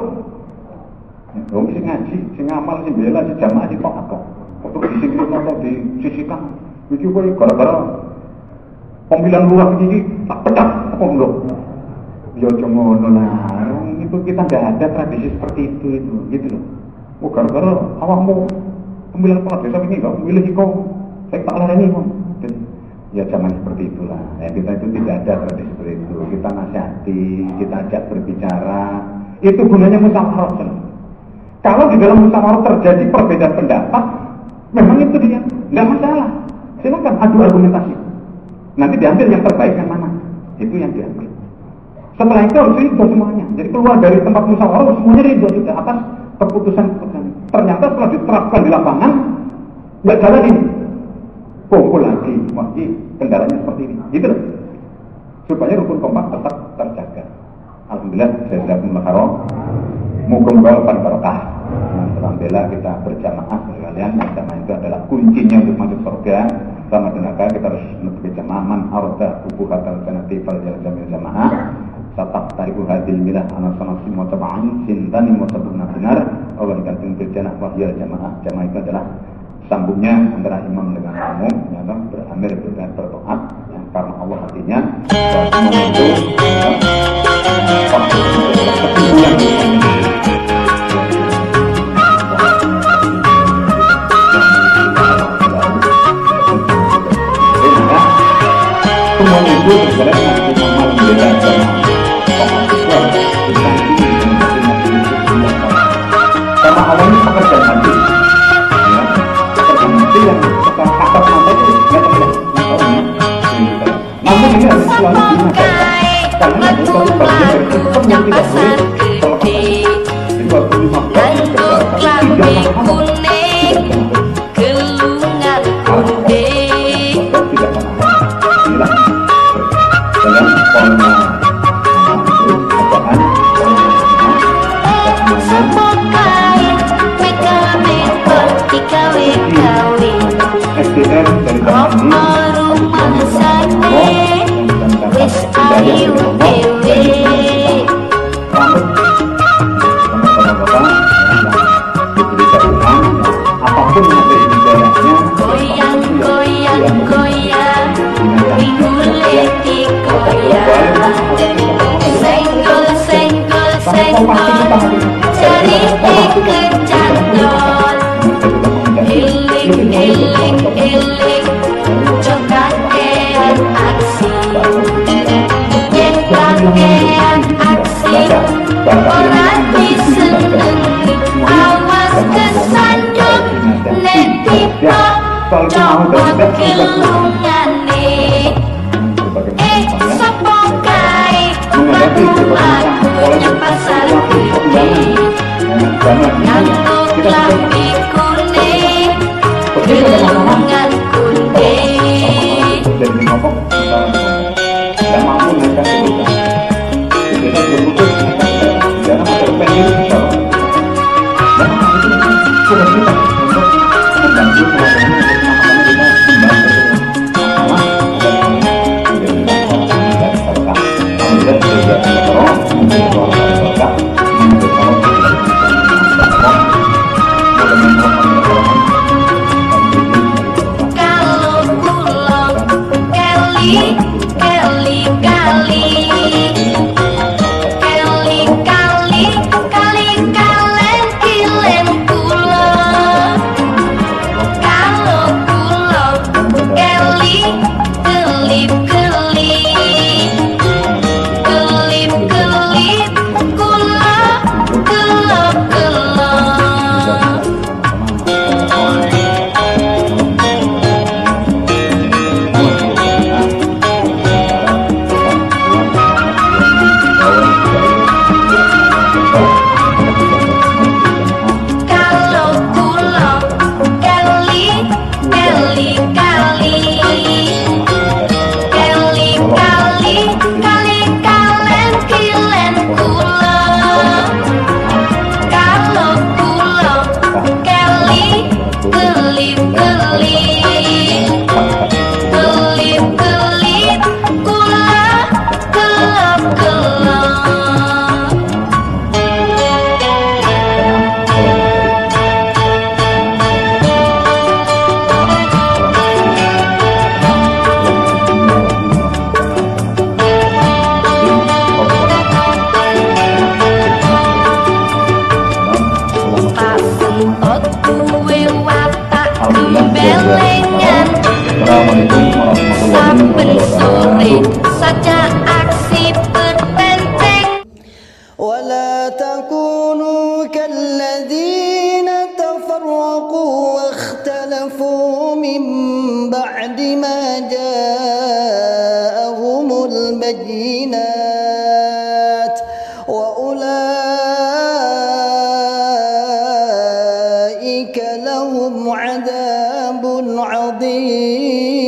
Ya, si ngaji, si ngamal, si bela, si jamaah, si tok apa. Untuk disingkir atau disisikan. Itu gara-gara pemilihan lurah ini tak pecat apa enggak? Ya cuma lah, itu kita nggak ada tradisi seperti itu gitu loh. Oh gara-gara awakmu pemilihan kepala desa ini nggak memilih kau, saya tak larang ini kok. Ya zaman seperti itulah. Ya, kita itu tidak ada tradisi seperti itu. Kita nasihati, kita ajak berbicara. Itu gunanya musyawarah. Kalau di dalam musyawarah terjadi perbedaan pendapat, memang itu dia, nggak masalah. Silakan adu argumentasi. Nanti diambil yang terbaik yang mana? Itu yang diambil. Setelah itu harus ridho semuanya. Jadi keluar dari tempat musyawarah semuanya ridho sudah atas keputusan-keputusan. Ternyata setelah diterapkan di lapangan nggak jalan ini. Kumpul lagi, masih kendalanya seperti ini. Gitu loh. Supaya rukun kompak tetap terjaga. Alhamdulillah saya sudah mengharo. Moga-moga lepas barokah. Alhamdulillah kita berjamaah sekalian. Jamaah itu adalah kuncinya untuk masuk surga. Sama dengan kita harus berjamaah man arda buku kata sanati fal jamil jamaah. Satak tariku hadil milah anak sanasi mutaba'an sintani mutabuna benar. Allah dikatakan berjamaah wahya jamaah. Jamaah itu adalah sambungnya antara imam dengan makmum, yang beramir dengan berdoa, yang karena Allah hatinya semua itu kesimpulan semuanya itu berjalan dengan imam membela agama pemahaman karena Allah ini pekerjaan hati. Yang kasar mata itu nggak tahu. Namun ini harus selalu diingatkan karena ada suatu bagian dari sistem yang tidak boleh terlepas. Itu harus dimaksudkan tidak kelip-kelip kula kelap-kelap. Pak Kuntot duwe watak gembelengan, saben sore saja aksi bertenteng. ولا تكونوا كالذين تفرقوا واختلفوا من بعد ما جاءهم البينات وأولئك لهم عذاب عظيم.